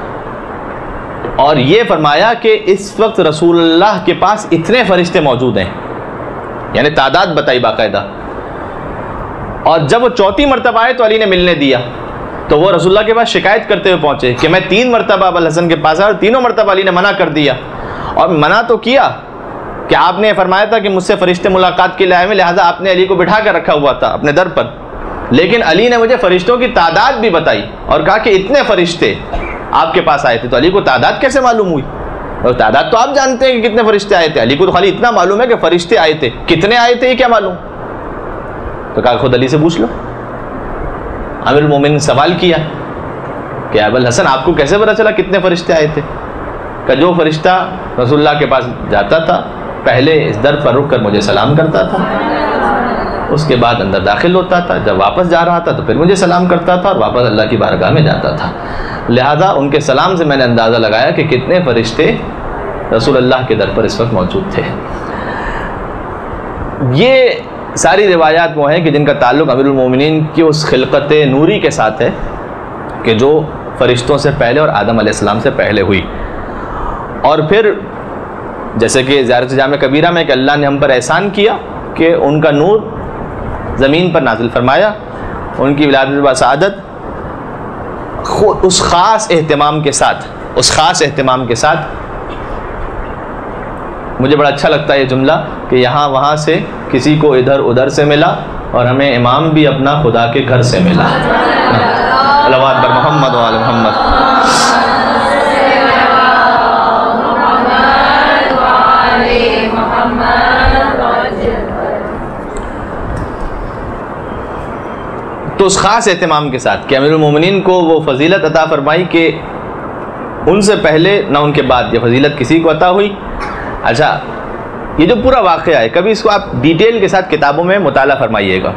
और ये फरमाया कि इस वक्त रसूलुल्लाह के पास इतने फरिश्ते मौजूद हैं, यानी तादाद बताई बाकायदा। और जब वो चौथी मरतबा आए तो अली ने मिलने दिया, तो वो रसूलुल्लाह के पास शिकायत करते हुए पहुंचे कि मैं 3 मरतबा अबुल हसन के पास आया और तीनों मरतबा अली ने मना कर दिया। और मना तो किया कि आपने फरमाया था कि मुझसे फरिश्ते मुलाकात के लिए आए हैं, लिहाजा आपने अली को बिठा कर रखा हुआ था अपने दर पर, लेकिन अली ने मुझे फरिश्तों की तादाद भी बताई और कहा कि इतने फरिश्ते आपके पास आए थे। तो अली को तादाद कैसे मालूम हुई? और तादाद तो आप जानते हैं कि कितने फरिश्ते आए थे, अली को तो खाली इतना मालूम है कि फरिश्ते आए थे, कितने आए थे ये क्या मालूम। तो कहा खुद अली से पूछ लो। अमीरुल मोमिनीन ने सवाल किया कि अबुल हसन आपको कैसे पता चला कितने फरिश्ते आए थे? कि जो फरिश्ता रसूलुल्लाह के पास जाता था पहले इस दर पर रुक कर मुझे सलाम करता था, उसके बाद अंदर दाखिल होता था, जब वापस जा रहा था तो फिर मुझे सलाम करता था और वापस अल्लाह की बारगाह में जाता था। लिहाजा उनके सलाम से मैंने अंदाज़ा लगाया कि कितने फरिश्ते रसूलुल्लाह के दर पर इस वक्त मौजूद थे। ये सारी रिवायात वो हैं कि जिनका ताल्लुक़ अमीरुल मोमिनीन की उस खिलकत नूरी के साथ है कि जो फरिश्तों से पहले और आदम अलैहिस्सलाम से पहले हुई। और फिर जैसे कि ज़ियारत जामे कबीरा में कि अल्लाह ने हम पर एहसान किया कि उनका नूर ज़मीन पर नाजिल फरमाया, उनकी विलादत व सआदत उस ख़ास एहतमाम के साथ, मुझे बड़ा अच्छा लगता है ये जुमला कि यहाँ वहाँ से किसी को इधर उधर से मिला और हमें इमाम भी अपना खुदा के घर से मिला। अलवात बर मोहम्मद व आले मोहम्मद। तो उस ख़ास एहतमाम के साथ कि अमीरुल मोमिनीन को वो फजीलत अता फरमाई कि उनसे पहले ना उनके बाद ये फजीलत किसी को अता हुई। अच्छा, ये जो पूरा वाक़या है कभी इसको आप डिटेल के साथ किताबों में मुताला फरमाइएगा।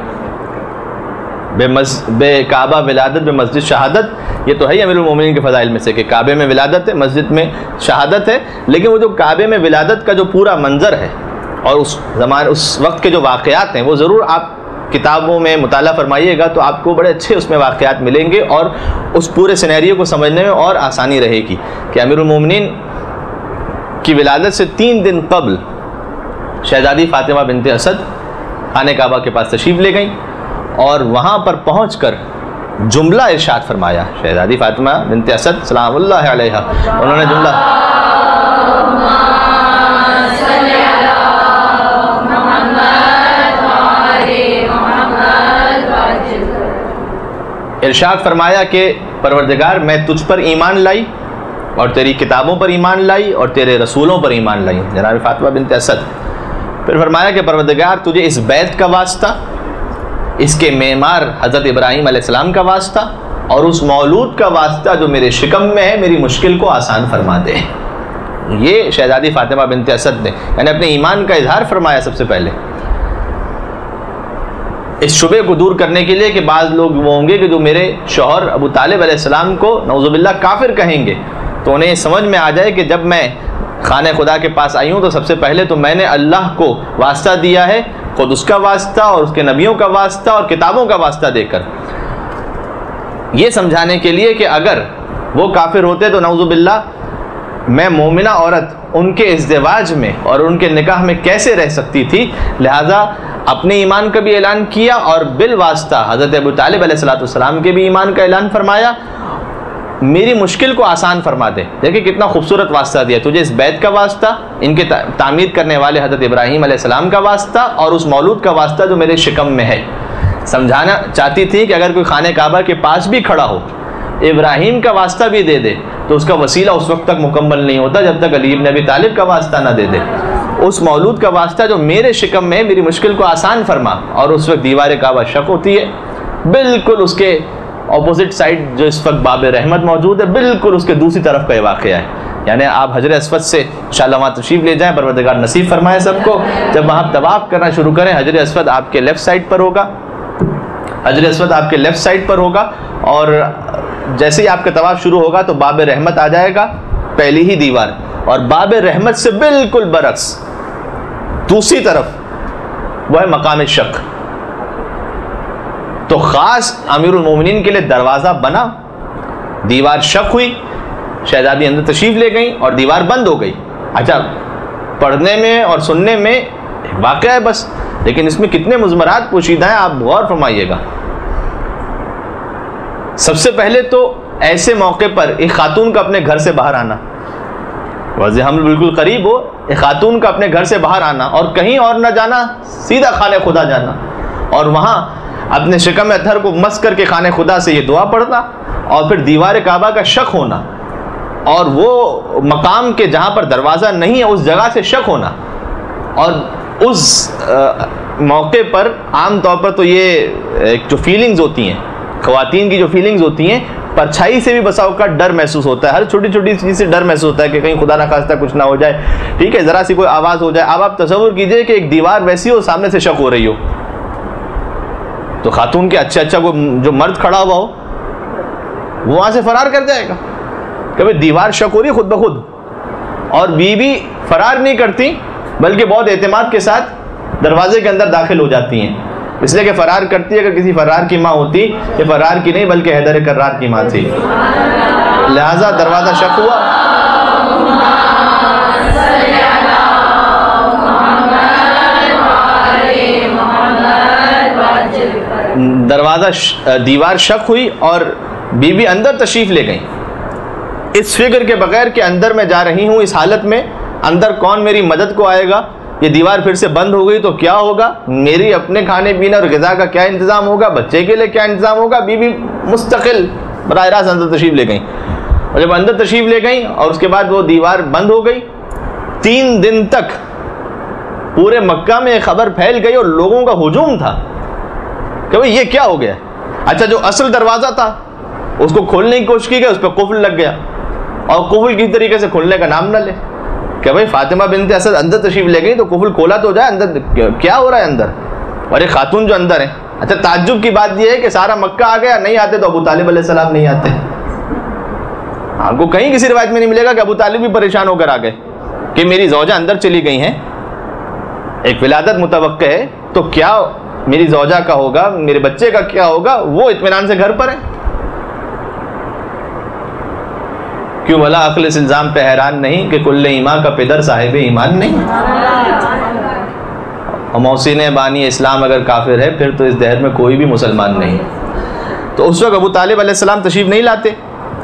बे काबा विलादत बे मस्जिद शहादत, ये तो है ही अमीरुल मोमिनीन के फ़ज़ाइल में से कि काबे में विलादत है, मस्जिद में शहादत है, लेकिन वो जो काबे में विलादत का जो पूरा मंज़र है और उस वक्त के जो वाक़यात हैं वो ज़रूर आप किताबों में मुताला फरमाइएगा तो आपको बड़े अच्छे उसमें वाक़यात मिलेंगे और उस पूरे सिनेरियो को समझने में और आसानी रहेगी कि अमीरुल मोमिनीन की विलादत से 3 दिन कबल शहज़ादी फ़ातिमा बिनते असद खाने काबा के पास तशरीफ़ ले गई और वहाँ पर पहुँच कर जुमला इरशाद फरमाया। शहज़ादी फ़ातिमा बिनते असद सलामुल्लाह अलैहा, उन्होंने जुमला इरशाद फरमाया कि परवरदिगार मैं तुझ पर ईमान लाई और तेरी किताबों पर ईमान लाई और तेरे रसूलों पर ईमान लाई। जनाब फ़ातिमा बिनते असद फिर फरमाया कि परवरदिगार तुझे इस बैत का वास्ता, इसके मेमार हज़रत इब्राहीम अलैहिस्सलाम का वास्ता और उस मौलूद का वास्ता जो मेरे शिकम में है, मेरी मुश्किल को आसान फरमा दे। ये शहजादी फातिमा बिन्त असद ने यानी अपने ईमान का इजहार फरमाया सबसे पहले, इस शुबे को दूर करने के लिए कि बाज़ लोग वो होंगे कि जो मेरे शौहर अबू तालिब अलैहिस्सलाम को नऊज़ुबिल्लाह काफिर कहेंगे, तो उन्हें समझ में आ जाए कि जब मैं खाने खुदा के पास आई हूँ तो सबसे पहले तो मैंने अल्लाह को वास्ता दिया है, खुद उसका वास्ता और उसके नबियों का वास्ता और किताबों का वास्ता देकर, ये समझाने के लिए कि अगर वो काफिर होते तो नऊज़ुबिल्लाह मैं मोमिना औरत उनके इज़्दिवाज में और उनके निकाह में कैसे रह सकती थी। लिहाजा अपने ईमान का भी ऐलान किया और बिल वास्ता हज़रत अबू तालिब अलैहिस्सलाम के भी ईमान का ऐलान फरमाया, मेरी मुश्किल को आसान फरमा दे। देखिए कितना खूबसूरत वास्ता दिया, तुझे इस बैत का वास्ता, इनके तामीर करने वाले हज़रत इब्राहीम अलैहिस्सलाम का वास्ता और उस मौलूद का वास्ता जो मेरे शिकम में है। समझाना चाहती थी कि अगर कोई खाने काबा के पास भी खड़ा हो, इब्राहीम का वास्ता भी दे दे, तो उसका वसीला उस वक्त तक मुकम्मल नहीं होता जब तक अली इब्न अबी तालिब का वास्ता ना दे दे। उस मौलूद का वास्ता जो मेरे शिकम में, मेरी मुश्किल को आसान फरमा। और उस वक्त दीवार काबा शक होती है, बिल्कुल उसके ऑपोजिट साइड जो इस वक्त बाब रहमत मौजूद है, बिल्कुल उसके दूसरी तरफ का ये वाक़या है। यानी आप हजर अस्वद से इंशाअल्लाह वहाँ तशरीफ़ ले जाएँ, परवरदिगार नसीब फरमाए सबको। जब वहाँ तवाफ़ करना शुरू करें, हजर अस्वद आपके लेफ़्ट साइड पर होगा, हजर अस्वद आपके लेफ़्ट साइड पर होगा, और जैसे ही आपका तवाफ़ शुरू होगा तो बाब रहमत आ जाएगा, पहली ही दीवार, और बाब रहमत से बिल्कुल बरक्स दूसरी तरफ वह है मकाम शक। तो ख़ास अमीरुल मोमिनीन के लिए दरवाज़ा बना, दीवार शक हुई, शहजादी अंदर तशरीफ़ ले गई और दीवार बंद हो गई। अच्छा, पढ़ने में और सुनने में एक वाक़या है बस, लेकिन इसमें कितने मुज़मरात पोशीदा हैं, आप गौर फरमाइएगा। सबसे पहले तो ऐसे मौके पर एक खातून का अपने घर से बाहर आना, वजह हम बिल्कुल करीब हो, एक खातून का अपने घर से बाहर आना और कहीं और ना जाना, सीधा खाने खुदा जाना, और वहाँ अपने शिकम अतहर को मस करके खाने खुदा से ये दुआ पढ़ना, और फिर दीवार काबा का शक होना, और वो मकाम के जहाँ पर दरवाज़ा नहीं है उस जगह से शक होना। और उस मौके पर आम तौर पर तो ये जो फीलिंग्स होती हैं, ख़वातीन की जो फीलिंग्स होती हैं, परछाई से भी बसाव का डर महसूस होता है, हर छोटी छोटी चीज़ से डर महसूस होता है कि कहीं खुदा ना खास्ता कुछ ना हो जाए, ठीक है, ज़रा सी कोई आवाज़ हो जाए। अब आप तसव्वुर कीजिए कि एक दीवार वैसी हो, सामने से शक हो रही हो, तो खातून के अच्छा कोई जो मर्द खड़ा हुआ हो वो वहाँ से फरार कर जाएगा। कभी दीवार शक हो रही है खुद ब खुद, और बीवी फरार नहीं करती बल्कि बहुत एतमाद के साथ दरवाजे के अंदर दाखिल हो जाती हैं, इसलिए कि फरार करती है। अगर किसी फरार की माँ होती, ये फरार की नहीं बल्कि हैदर कर्रार की माँ थी, लिहाजा दरवाज़ा शक हुआ। दरवाज़ा दीवार शक हुई और बीवी अंदर तशरीफ़ ले गई, इस फिक्र के बगैर कि अंदर मैं जा रही हूँ, इस हालत में अंदर कौन मेरी मदद को आएगा, ये दीवार फिर से बंद हो गई तो क्या होगा, मेरी अपने खाने पीने और ग़िज़ा का क्या इंतज़ाम होगा, बच्चे के लिए क्या इंतज़ाम होगा। बीवी मुस्तकिल बराह रास्त अंदर तशरीफ़ ले गई, और जब अंदर तशरीफ़ ले गई और उसके बाद वो दीवार बंद हो गई, 3 दिन तक पूरे मक्का में खबर फैल गई और लोगों का हुजूम था कि भाई ये क्या हो गया। अच्छा, जो असल दरवाज़ा था उसको खोलने की कोशिश की गई, उस पर कुफल लग गया, और कुफल किसी तरीके से खोलने का नाम न ले कि भाई फातिमा बिन्त असद अंदर तशरीफ़ ले गई तो कुफल खोला तो जाए, अंदर क्या हो रहा है अंदर, और एक खातून जो अंदर है। अच्छा, ताज्जुब की बात यह है कि सारा मक्का आ गया, नहीं आते तो अबू तालिब अलैहिस्सलाम नहीं आते। आपको कहीं किसी रिवायत में नहीं मिलेगा कि अबू तालिब भी परेशान होकर आ गए कि मेरी ज़ौजा अंदर चली गई हैं, एक विलादत मुतवक्के है, तो क्या मेरी ज़ौजा का होगा, मेरे बच्चे का क्या होगा, वो इत्मीनान से घर पर है। क्यों भला अक्ल इस इल्ज़ाम पे हैरान नहीं कि कुल्ले ईमान का पिदर साहिब ईमान नहीं। मौसीन बानी इस्लाम अगर काफिर है फिर तो इस दहर में कोई भी मुसलमान नहीं। तो उस वक्त अबू तालिब अलैहिस्सलाम तशरीफ़ नहीं लाते।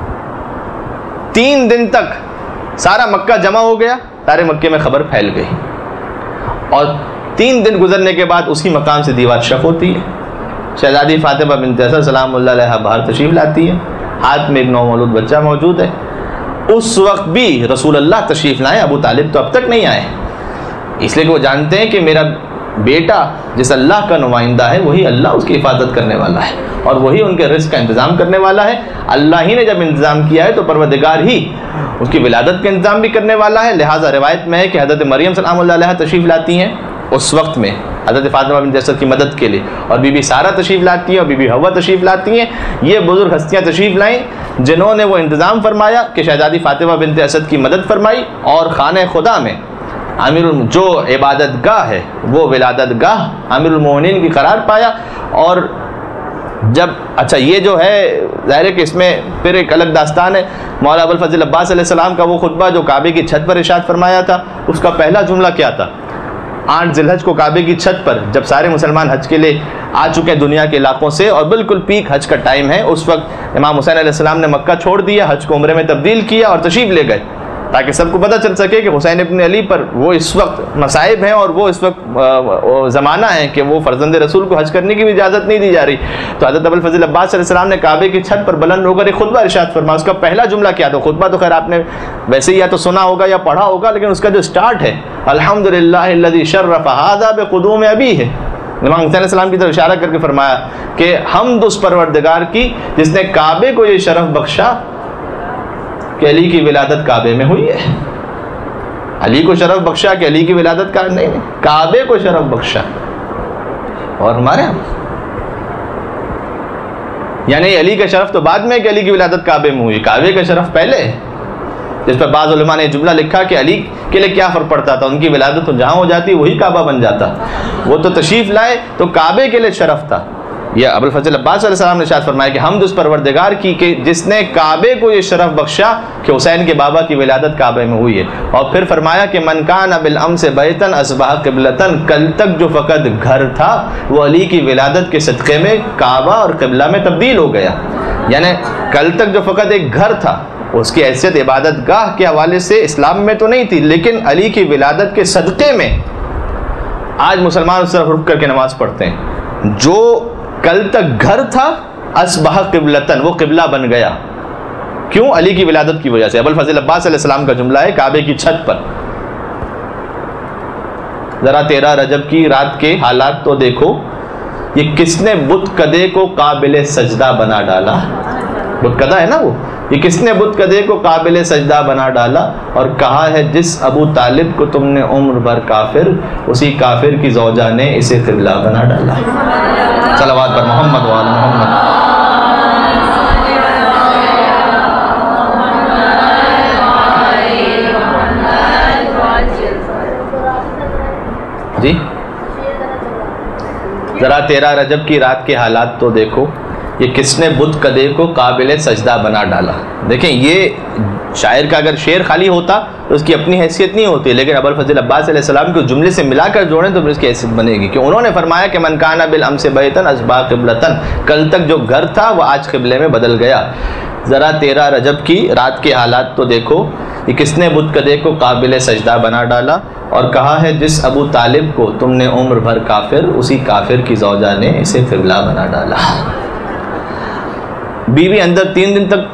3 दिन तक सारा मक्का जमा हो गया, सारे मक्के में खबर फैल गई, और 3 दिन गुजरने के बाद उसी मकाम से दीवार शक होती है। शहजादी फातिमा बिन्त असद सलामुल्लाह अलैहा बाहर तशरीफ़ लाती है, हाथ में एक नौमौलूद बच्चा मौजूद है। उस वक्त भी रसूल अल्लाह तशरीफ़ लाए, अबू तालिब तो अब तक नहीं आए। इसलिए कि वो जानते हैं कि मेरा बेटा जिस अल्लाह का नुमाइंदा है वही अल्लाह उसकी हिफाजत करने वाला है और वही उनके रिस्क का इंतज़ाम करने वाला है। अल्लाह ही ने जब इंतज़ाम किया है तो परवरदिगार ही उसकी विलादत का इंतज़ाम भी करने वाला है। लिहाजा रिवायत में है कि हज़रत मरियम सलामुल्लाह अलैहा तशरीफ़ लाती हैं उस वक्त में हज़रत फ़ातिमा बिन्त असद की मदद के लिए, और बीबी सारा तशरीफ़ लाती हैं और बीबी हवा तशरीफ़ लाती हैं। ये बुज़ुर्ग हस्तियाँ तशरीफ़ लाईं जिन्होंने वो इंतज़ाम फरमाया कि शहज़ादी फ़ातिमा बिन्त असद की मदद फरमाई और खाने खुदा में आमिरुल जो इबादत गाह है वो विलादत गाह आमिरुल मोमिनीन की करार पाया। और जब अच्छा ये जो है ज़ाहिर है कि इसमें फिर एक अलग दास्तान है। मौला अबुल फज़ल अब्बास अलैहिस्सलाम का वो खुतबा जो काबे की छत पर इरशाद फरमाया था, उसका पहला जुमला क्या था? 8 ज़िलहज को काबे की छत पर जब सारे मुसलमान हज के लिए आ चुके हैं दुनिया के इलाकों से और बिल्कुल पीक हज का टाइम है, उस वक्त इमाम हुसैन अलैहिस्सलाम ने मक्का छोड़ दिया, हज को उम्रे में तब्दील किया और तशरीफ़ ले गए ताकि सबको पता चल सके कि हुसैन इब्न अली पर वो इस वक्त मसाइब हैं और वो इस वक्त ज़माना है कि वो फ़र्जंद रसूल को हज करने की भी इजाज़त नहीं दी जा रही। तो हज़रत अबुल फज़ल अब्बास अलैहिस्सलाम ने काबे की छत पर बुलंद होकर एक खुतबा इरशाद फरमाया। उसका पहला जुमला क्या था? खुतबा तो खैर आपने वैसे ही या तो सुना होगा या पढ़ा होगा, लेकिन उसका जो स्टार्ट है अल्हम्दुलिल्लाहिल्लज़ी शर्रफ़ हाज़ा बिक़ुदूम अबी है। इमाम हुसैन अलैहिस्सलाम की तरफ इशारा करके फरमाया कि हम्द उस परवरदिगार की जिसने काबे को ये शरफ़ बख्शा कि अली की विलादत काबे में हुई है। अली को शरफ बख्शा कि अली की विलादत का नहीं, काबे को शरफ बख्शा। और हमारे यानी अली का शरफ तो बाद में कि अली की विलादत काबे में हुई, काबे का शरफ पहले। जिस पर बाज़ उलमा ने जुमला लिखा कि अली के लिए क्या फ़र्क पड़ता था, उनकी विलादत तो जहाँ हो जाती वही काबा बन जाता, वो तो तशरीफ़ लाए तो काबे के लिए शरफ था। यह अबुल फज़ल अब्बास अलैहिस्सलाम ने इरशाद फरमाया कि हम उस परवरदिगार की कि जिसने काबे को ये शरफ बख्शा कि हुसैन के बाबा की विलादत काबे में हुई है। और फिर फरमाया कि मन कान बिल अम्स बैतन अस्बाह क़िबलतन, कल तक जो फ़कत घर था वो अली की विलादत के सदक़े में काबा और क़िबला में तब्दील हो गया। यानी कल तक जो फ़कत एक घर था उसकी हैसियत इबादत गाह के हवाले से इस्लाम में तो नहीं थी, लेकिन अली की विलादत के सदक़े में आज मुसलमान उस तरफ रुक करके नमाज़ पढ़ते हैं। जो कल तक घर था अस्बाह क़िबलतन, वो क़िबला बन गया। क्यों? अली की विलादत की वजह से। अबुल फज़ल अब्बास अलैहिस्सलाम का जुमला है काबे की छत पर, ज़रा 13 रजब की रात के हालात तो देखो, ये किसने बुत कदे को काबिल सजदा बना डाला। बुत कदा है ना वो, ये किसने बुत कदे को काबिल सजदा बना डाला। और कहा है जिस अबू तालिब को तुमने उम्र भर काफिर, उसी काफिर की ज़ौजा ने इसे क़िबला बना डाला। सलवात पर मोहम्मद व आले मोहम्मद। जी ज़रा 13 रजब की रात के हालात तो देखो, ये किसने बुत कदे को काबिल सजदा बना डाला। देखें, ये शायर का अगर शेर खाली होता तो उसकी अपनी हैसियत नहीं होती, लेकिन अबुल फज़ल अब्बास अलैहिस्सलाम को जुमले से मिलाकर जोड़ें तो फिर उसकी हैसियत बनेगी। कि उन्होंने फरमाया कि मन काना बिल अम्स बैतन अस्बाह क़िबलतन, कल तक जो घर था वो आज क़िबले में बदल गया। ज़रा 13 रजब की रात के हालात तो देखो, ये किसने बुत कदे को काबिल सजदा बना डाला। और कहा है जिस अबू तालिब को तुमने उम्र भर काफिर, उसी काफिर की ज़ौजा ने इसे क़िबला बना डाला। बीवी अंदर 3 दिन तक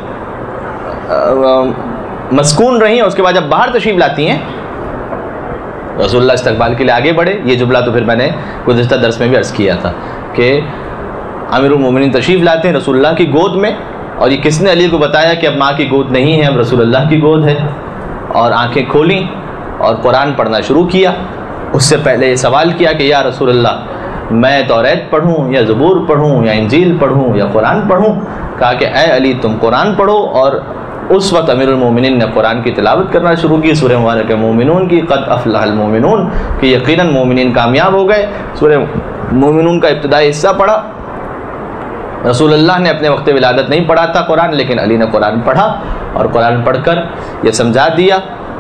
मस्कून रही और उसके बाद जब बाहर तशरीफ़ लाती हैं रसूलुल्लाह इस्तकबाल के लिए आगे बढ़े। ये जुमला तो फिर मैंने गुज़िश्ता दर्स में भी अर्ज़ किया था कि अमीरुल मोमिनीन तशरीफ़ लाते हैं रसूलुल्लाह की गोद में, और ये किसने अली को बताया कि अब माँ की गोद नहीं है, अब रसूलुल्लाह की गोद है। और आँखें खोलीं और कुरान पढ़ना शुरू किया। उससे पहले ये सवाल किया कि या रसूलुल्लाह मैं तौरात पढ़ूँ या ज़बूर पढ़ूँ या इंजील पढ़ूँ या कुरान पढ़ूँ। कहा कि ए अली तुम कुरान पढ़ो। और उस वक्त अमीरुल मोमिनीन ने कुरान की तिलावत करना शुरू की, सूरह मुबारक मोमिनून की, क़द अफ़लहल मोमिनून कि यकीनन मोमिनीन कामयाब हो गए। सूरह मोमिनून का इब्तिदाई हिस्सा पढ़ा। रसूलुल्लाह ने अपने वक्त विलादत नहीं पढ़ा था कुरान, लेकिन अली ने कुरान पढ़ा और कुरान पढ़कर यह समझा दिया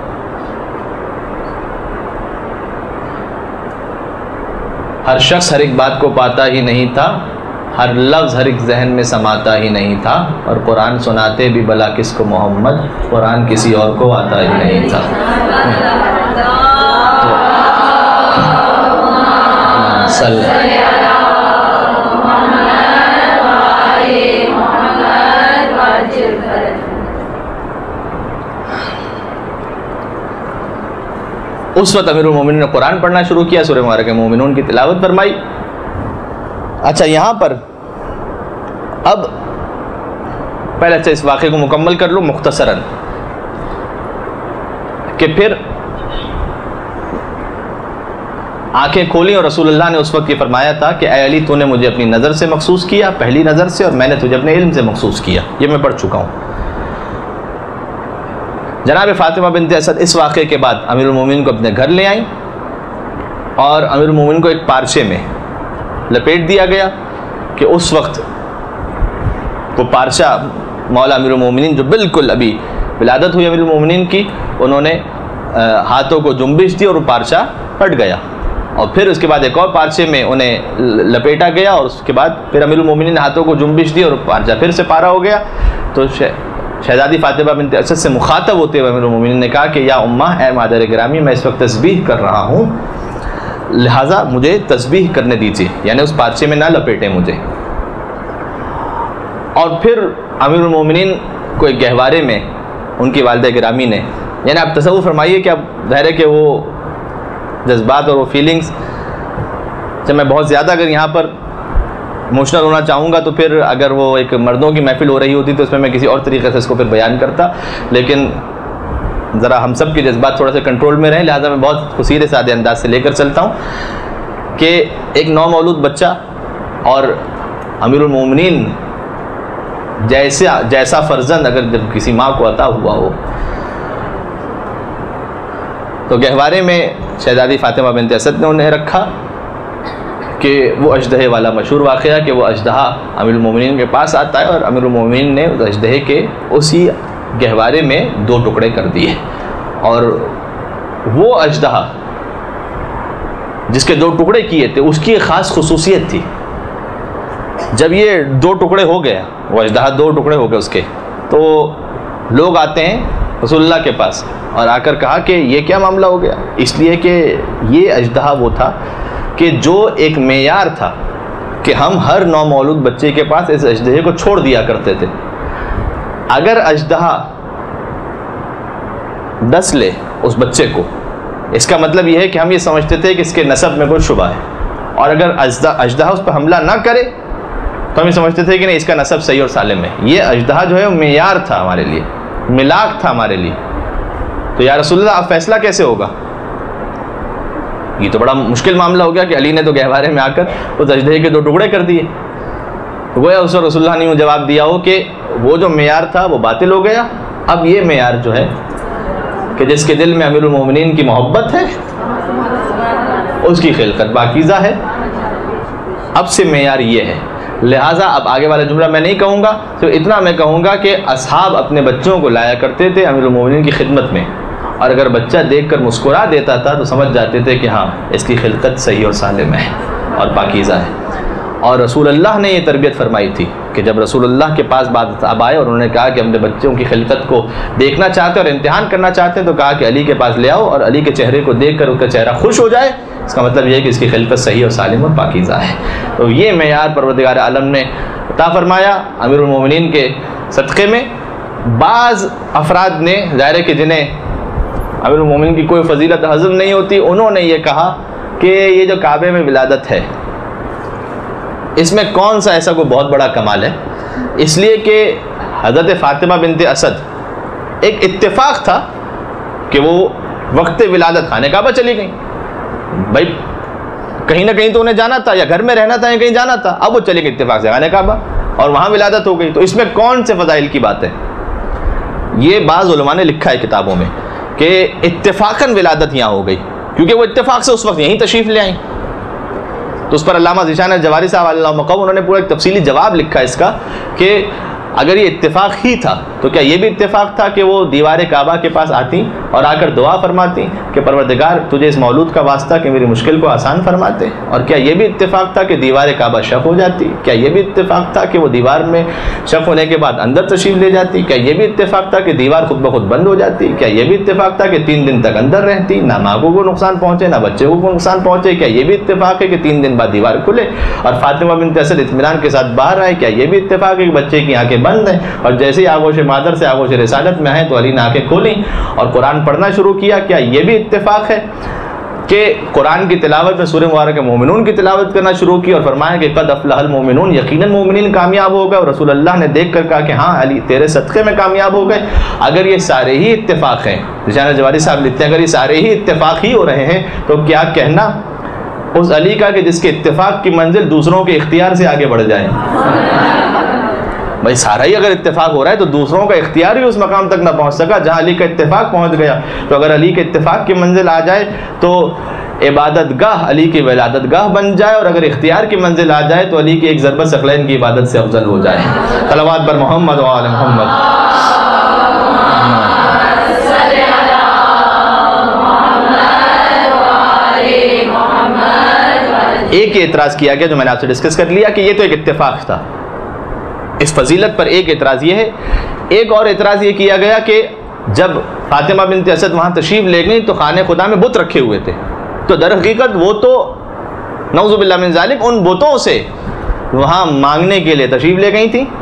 हर शख्स हर एक बात को पाता ही नहीं था, हर लफ्ज़ हर एक जहन में समाता ही नहीं था। और कुरान सुनाते भी भला किसको मोहम्मद, कुरान किसी और को आता ही नहीं था। उस वक्त अमीरुल मोमिनीन ने कुरान पढ़ना शुरू किया, सूरह मुबारक मोमिनून की तिलावत फरमाई। अच्छा, यहाँ पर अब पहले अच्छा इस वाक़े को मुकम्मल कर लो मुख्तसरन, कि फिर आंखें खोली और रसूलुल्लाह ने उस वक्त ये फरमाया था कि ऐ अली, तूने मुझे अपनी नज़र से मखसूस किया, पहली नज़र से, और मैंने तुझे अपने इल्म से मखसूस किया। ये मैं पढ़ चुका हूँ। जनाब फ़ातिमा बिन्त असद इस वाक़े के बाद अमीरुल मोमिनीन को अपने घर ले आई और अमीरुल मोमिनीन को एक पारचे में लपेट दिया गया कि उस वक्त वो पारचा मौला अमीरुल मोमिनीन, जो बिल्कुल अभी विलादत हुई अमीरुल मोमिनीन की, उन्होंने हाथों को जुम्बिश दी और वो पारचा फट गया। और फिर उसके बाद एक और पारचे में उन्हें लपेटा गया और उसके बाद फिर अमीरुल मोमिनीन ने हाथों को जुम्बिश दी और पारचा फिर से पारा हो गया। तो शहज़ादी फ़ातिमा बिन्त असद से मुखातब होते हुए अमीरुल मोमिनीन ने कहा कि या उम्मा, ए मादर गिरामी, मैं इस वक्त तस्बीह कर रहा हूँ, लिहाजा मुझे तस्बीह करने दीजिए, यानी उस पारचे में ना लपेटें मुझे। और फिर अमीरुल मोमिनीन को एक गहवारे में उनकी वालिदा गिरामी ने, यानी आप तसव्वुर फरमाइए कि अब ज़ाहिर है कि वो जज्बात और वो फीलिंग्स, जब मैं बहुत ज़्यादा अगर यहाँ पर इमोशनल होना चाहूँगा तो फिर अगर वो एक मर्दों की महफिल हो रही होती तो उसमें मैं किसी और तरीके से इसको फिर बयान करता, लेकिन ज़रा हम सब के जज्बात थोड़ा सा कंट्रोल में रहें, लिहाजा मैं बहुत खुसीरे सादे अंदाज से लेकर चलता हूँ कि एक नौमौलूद बच्चा और अमीरुल मोमिनीन जैसा फ़र्जंद अगर जब किसी माँ को अता हुआ हो, तो गहवारे में शहज़ादी फ़ातिमा बिन्त असद ने उन्हें रखा कि वो अजदहे वाला मशहूर वाक़या कि वो अजदहा अमीरुल मोमिनीन के पास आता है और अमीरुल मोमिनीन ने उस अजदहे के उसी गहवारे में 2 टुकड़े कर दिए। और वो अजदहा जिसके 2 टुकड़े किए थे उसकी एक ख़ास खुसूसियत थी। जब ये 2 टुकड़े हो गया, वो अजदहा 2 टुकड़े हो गए उसके, तो लोग आते हैं रसूलुल्लाह के पास और आकर कहा कि ये क्या मामला हो गया, इसलिए कि ये अजदहा वो था कि जो एक मेयार था कि हम हर नौमौलूद बच्चे के पास इस अजदहे को छोड़ दिया करते थे। अगर अजदहा डस ले उस बच्चे को, इसका मतलब यह है कि हम ये समझते थे कि इसके नसब में कोई शुबा है, और अगर अजदहा उस पर हमला ना करे तो हम ये समझते थे कि नहीं, इसका नसब सही और सालिम है। ये अजदहा जो है वो मेयार था हमारे लिए, मिलाक था हमारे लिए। तो या रसूलुल्लाह अब फैसला कैसे होगा? ये तो बड़ा मुश्किल मामला हो गया कि अली ने तो गहवारे में आकर उस अजदहे के 2 टुकड़े कर दिए। गोया उस वक्त रसूलुल्लाह ने जवाब दिया हो कि वो जो मेयार था वो बातिल हो गया, अब ये मेयार जो है कि जिसके दिल में अमीरुल मोमिनीन की मोहब्बत है, उसकी खिलकत पाकीज़ा है, अब से मेयार ये है। लिहाजा अब आगे वाला जुमला मैं नहीं कहूँगा, तो इतना मैं कहूँगा कि असहाब अपने बच्चों को लाया करते थे अमीरुल मोमिनीन की खिदमत में, और अगर बच्चा देखकर मुस्कुरा देता था तो समझ जाते थे कि हाँ, इसकी खिलकत सही और सालिम है और पाकीज़ा है। और रसूलुल्लाह ने ये तरबियत फरमाई थी कि जब रसूलुल्लाह के पास बात अब आए और उन्होंने कहा कि अपने बच्चों की खिलकत को देखना चाहते हैं और इम्तिहान करना चाहते हैं, तो कहा कि अली के पास ले आओ और अली के चेहरे को देखकर उसका चेहरा खुश हो जाए, इसका मतलब यह है कि इसकी खिलकत सही और सालिम और पाकीज़ा है। तो ये मेयार परवरदिगार आलम ने अता फरमाया अमीरुल मोमिनीन के सदक़े में। बाज़ अफराद ने, ज़ाहिर है कि जिन्हें अमीरुल मोमिनीन की कोई फजीलत हज़म नहीं होती, उन्होंने ये कहा कि ये जो काबे में विलादत है, इसमें कौन सा ऐसा कोई बहुत बड़ा कमाल है, इसलिए कि हज़रत फ़ातिमा बिन्त असद एक इत्तेफाक था कि वो वक्त विलादत खाने काबा चली गई। भाई कहीं ना कहीं तो उन्हें जाना था, या घर में रहना था या कहीं जाना था, अब वो चले गए इत्तेफाक से खाने काबा और वहाँ विलादत हो गई। तो इसमें कौन से फ़ज़ाइल की बात है? ये बाज़ उलमा ने लिखा है किताबों में कि इत्तेफाकन विलादत यहाँ हो गई, क्योंकि वो इत्तेफाक से उस वक्त यहीं तशरीफ़ ले आई। तो उस पर अल्लामा ज़ीशान जवारी साहब अल्लाह मक़बूल, उन्होंने पूरा एक तफसीली जवाब लिखा है इसका कि अगर ये इत्तेफाक ही था तो क्या ये भी इत्तेफाक था कि वो दीवार काबा के पास आती और आकर दुआ फरमाती कि परवरदिगार तुझे इस मौलूद का वास्ता कि मेरी मुश्किल को आसान फरमाते? और क्या ये भी इत्तेफाक था कि दीवार काबा शक हो जाती? क्या ये भी इत्तेफाक था कि वो दीवार में शक होने के बाद अंदर तशरीफ़ ले जाती? क्या ये भी इत्तेफाक था कि दीवार खुद ब खुद बंद हो जाती? क्या ये भी इत्तेफाक था कि 3 दिन तक अंदर रहती, ना माँ को नुकसान पहुँचे ना बच्चे को नुकसान पहुँचे? क्या ये भी इत्तेफाक है कि 3 दिन बाद दीवार खुले और फातिमा बिन्त असद इत्मीनान के साथ बाहर आए? क्या ये भी इत्तेफाक है कि बच्चे की आंखें बंद हैं और जैसे ही आगोश मादर से आगोश रिसालत में हैं तो अली ने आंखें खोली और कुरान पढ़ना शुरू किया। क्या ये भी इत्तेफाक है कि कुरान की तिलावत में सूरह मुबारक मोमिनून की तिलावत करना शुरू की और फरमाया कि कद अफ़लहल मोमिनून, यकीनन मोमिनीन कामयाब हो गए। और रसूल अल्लाह ने देख कर कहा कि हाँ अली तेरे सदक़े में कामयाब हो गए। अगर ये सारे ही इत्तेफाक हैं, निशान जवारी साहब लिखते हैं, अगर ये सारे ही इत्तेफाक ही हो रहे हैं तो क्या कहना उस अली का कि जिसके इत्तेफाक की मंजिल दूसरों के इख्तियार से आगे बढ़ जाए। भाई सारा ही अगर इत्तेफाक हो रहा है तो दूसरों का इख्तियार भी उस मकाम तक ना पहुंच सका जहां अली का इत्तेफाक पहुंच गया। तो अगर अली के इत्तेफाक की मंजिल आ जाए तो इबादत गाह अली की विलादत गाह बन जाए, और अगर इख्तियार की मंजिल आ जाए तो अली की एक ज़रबत सकलैन की इबादत से अफजल हो जाए। सलवात पर मोहम्मद व आले मोहम्मद। एक एतराज़ किया गया जो मैंने आपसे डिस्कस कर लिया कि ये तो एक इत्तेफाक था, इस फजीलत पर एक एतराज़ ये है। एक और एतराज़ ये किया गया कि जब फातिमा बिन्त असद वहाँ तशरीफ़ ले गई तो खाने खुदा में बुत रखे हुए थे, तो दर हकीकत वो तो नऊज़ुबिल्लाह मिन ज़ालिक उन बुतों से वहाँ मांगने के लिए तशरीफ़ ले गई थी।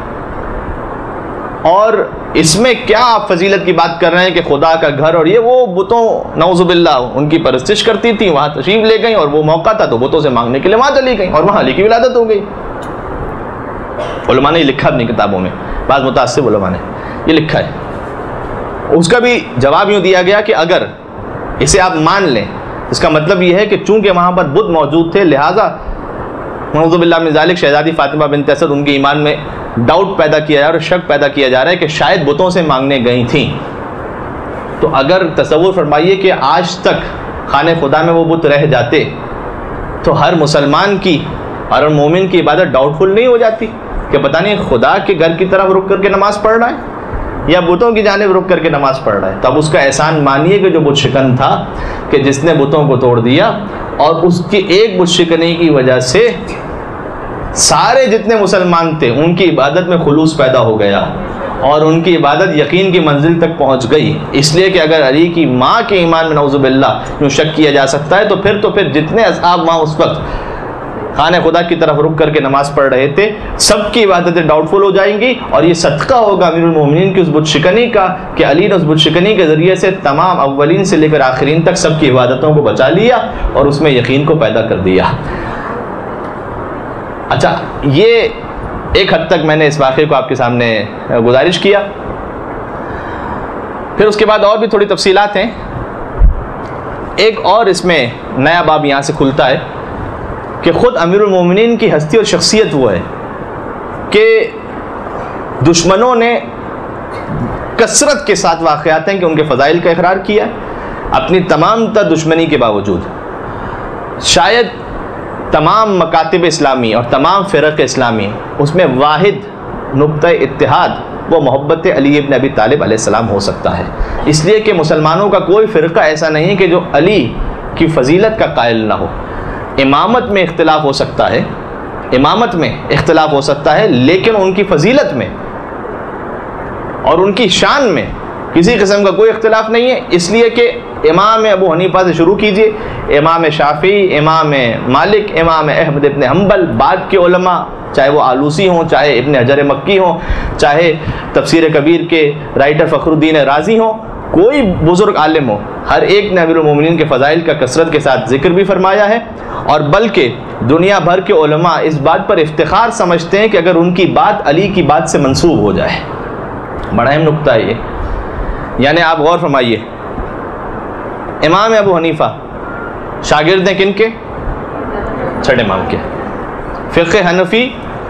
और इसमें क्या आप फजीलत की बात कर रहे हैं कि खुदा का घर और ये, वो बुतों नऊज़ुबिल्लाह उनकी परस्तिश करती थी, वहाँ तशरीफ़ ले गई और वो मौका था तो बुतों से मांगने के लिए वहाँ चली गई और वहाँ अली की विलादत हो गई। उलमा ने लिखा अपनी किताबों में, बाद मुतासिब उलमा ने ये लिखा है। उसका भी जवाब यूँ दिया गया कि अगर इसे आप मान लें, इसका मतलब ये है कि चूँकि वहाँ पर बुत मौजूद थे लिहाजा नऊज़ुबिल्लाह मिन ज़ालिक शहज़ादी फातिमा बिन्त असद उनके ईमान में डाउट पैदा किया जा रहा है और शक पैदा किया जा रहा है कि शायद बुतों से मांगने गई थी। तो अगर तसव्वुर फरमाइए कि आज तक खाने खुदा में वो बुत रह जाते तो हर मुसलमान की और मोमिन की इबादत डाउटफुल नहीं हो जाती कि पता नहीं खुदा के घर की तरफ रुक करके नमाज़ पढ़ रहा है या बुतों की जानिब रुक करके नमाज़ पढ़ रहा है। तब उसका एहसान मानिए कि जो बुत शिकन था कि जिसने बुतों को तोड़ दिया और उसकी एक बुत शिकनी की वजह से सारे जितने मुसलमान थे उनकी इबादत में खुलूस पैदा हो गया और उनकी इबादत यकीन की मंजिल तक पहुंच गई। इसलिए कि अगर अली की माँ के ईमान में नऊज़ुबिल्लाह यूँ शक किया जा सकता है तो फिर जितने असहाब वहाँ उस वक्त खाने खुदा की तरफ रुक करके नमाज पढ़ रहे थे सबकी इबादतें डाउटफुल हो जाएंगी। और ये सदका होगा अमीरुल मोमिनीन की उस बुत शिकनी का कि अली ने उस बुत शिकनी के ज़रिए से तमाम अव्वलीन से लेकर आखिरीन तक सबकी इबादतों को बचा लिया और उसमें यकीन को पैदा कर दिया। अच्छा, ये एक हद तक मैंने इस वाक़े को आपके सामने गुजारिश किया। फिर उसके बाद और भी थोड़ी तफसीलात हैं। एक और इसमें नया बाब यहाँ से खुलता है कि ख़ुद अमीरुल मोमिनीन की हस्ती और शख्सियत वो है कि दुश्मनों ने कसरत के साथ वाक़यात हैं कि उनके फ़ज़ाइल का इकरार किया अपनी तमाम तर दुश्मनी के बावजूद। शायद तमाम मकातिब इस्लामी और तमाम फ़िरक़ इस्लामी उसमें वाहिद नुक्ता इत्तिहाद वो मोहब्बत अली इब्न अबी तालिब अलैहिस्सलाम हो सकता है। इसलिए कि मुसलमानों का कोई फ़िरक़ा ऐसा नहीं है कि जो अली की फ़जीलत का कायल ना हो। इमामत में इख्तिलाफ़ हो सकता है, इमामत में इख्तिलाफ़ हो सकता है, लेकिन उनकी फ़जीलत में और उनकी शान में किसी किस्म का कोई इख्तिलाफ़ नहीं है। इसलिए कि इमाम अबू हनीफा से शुरू कीजिए, इमाम शाफ़ी, इमाम मालिक, इमाम अहमद इब्न हम्बल, बाद के उलमा चाहे वो आलूसी हों, चाहे इब्न हजर मक्की हों, चाहे तफसीर कबीर के राइटर फ़खरुद्दीन राज़ी हों, कोई बुज़ुर्ग आलिम हो, हर एक ने अमीरुल मोमिनीन के फ़ज़ाइल का कसरत के साथ ज़िक्र भी फरमाया है। और बल्कि दुनिया भर के उलमा इस बात पर इफ्तिखार समझते हैं कि अगर उनकी बात अली की बात से मंसूब हो जाए। बड़ा अहम नुक्ता है ये। यानी आप गौर फरमाइए, इमाम अबू हनीफा शागिर्द हैं किन के? छठे इमाम के। फ़िक़्ह हनफ़ी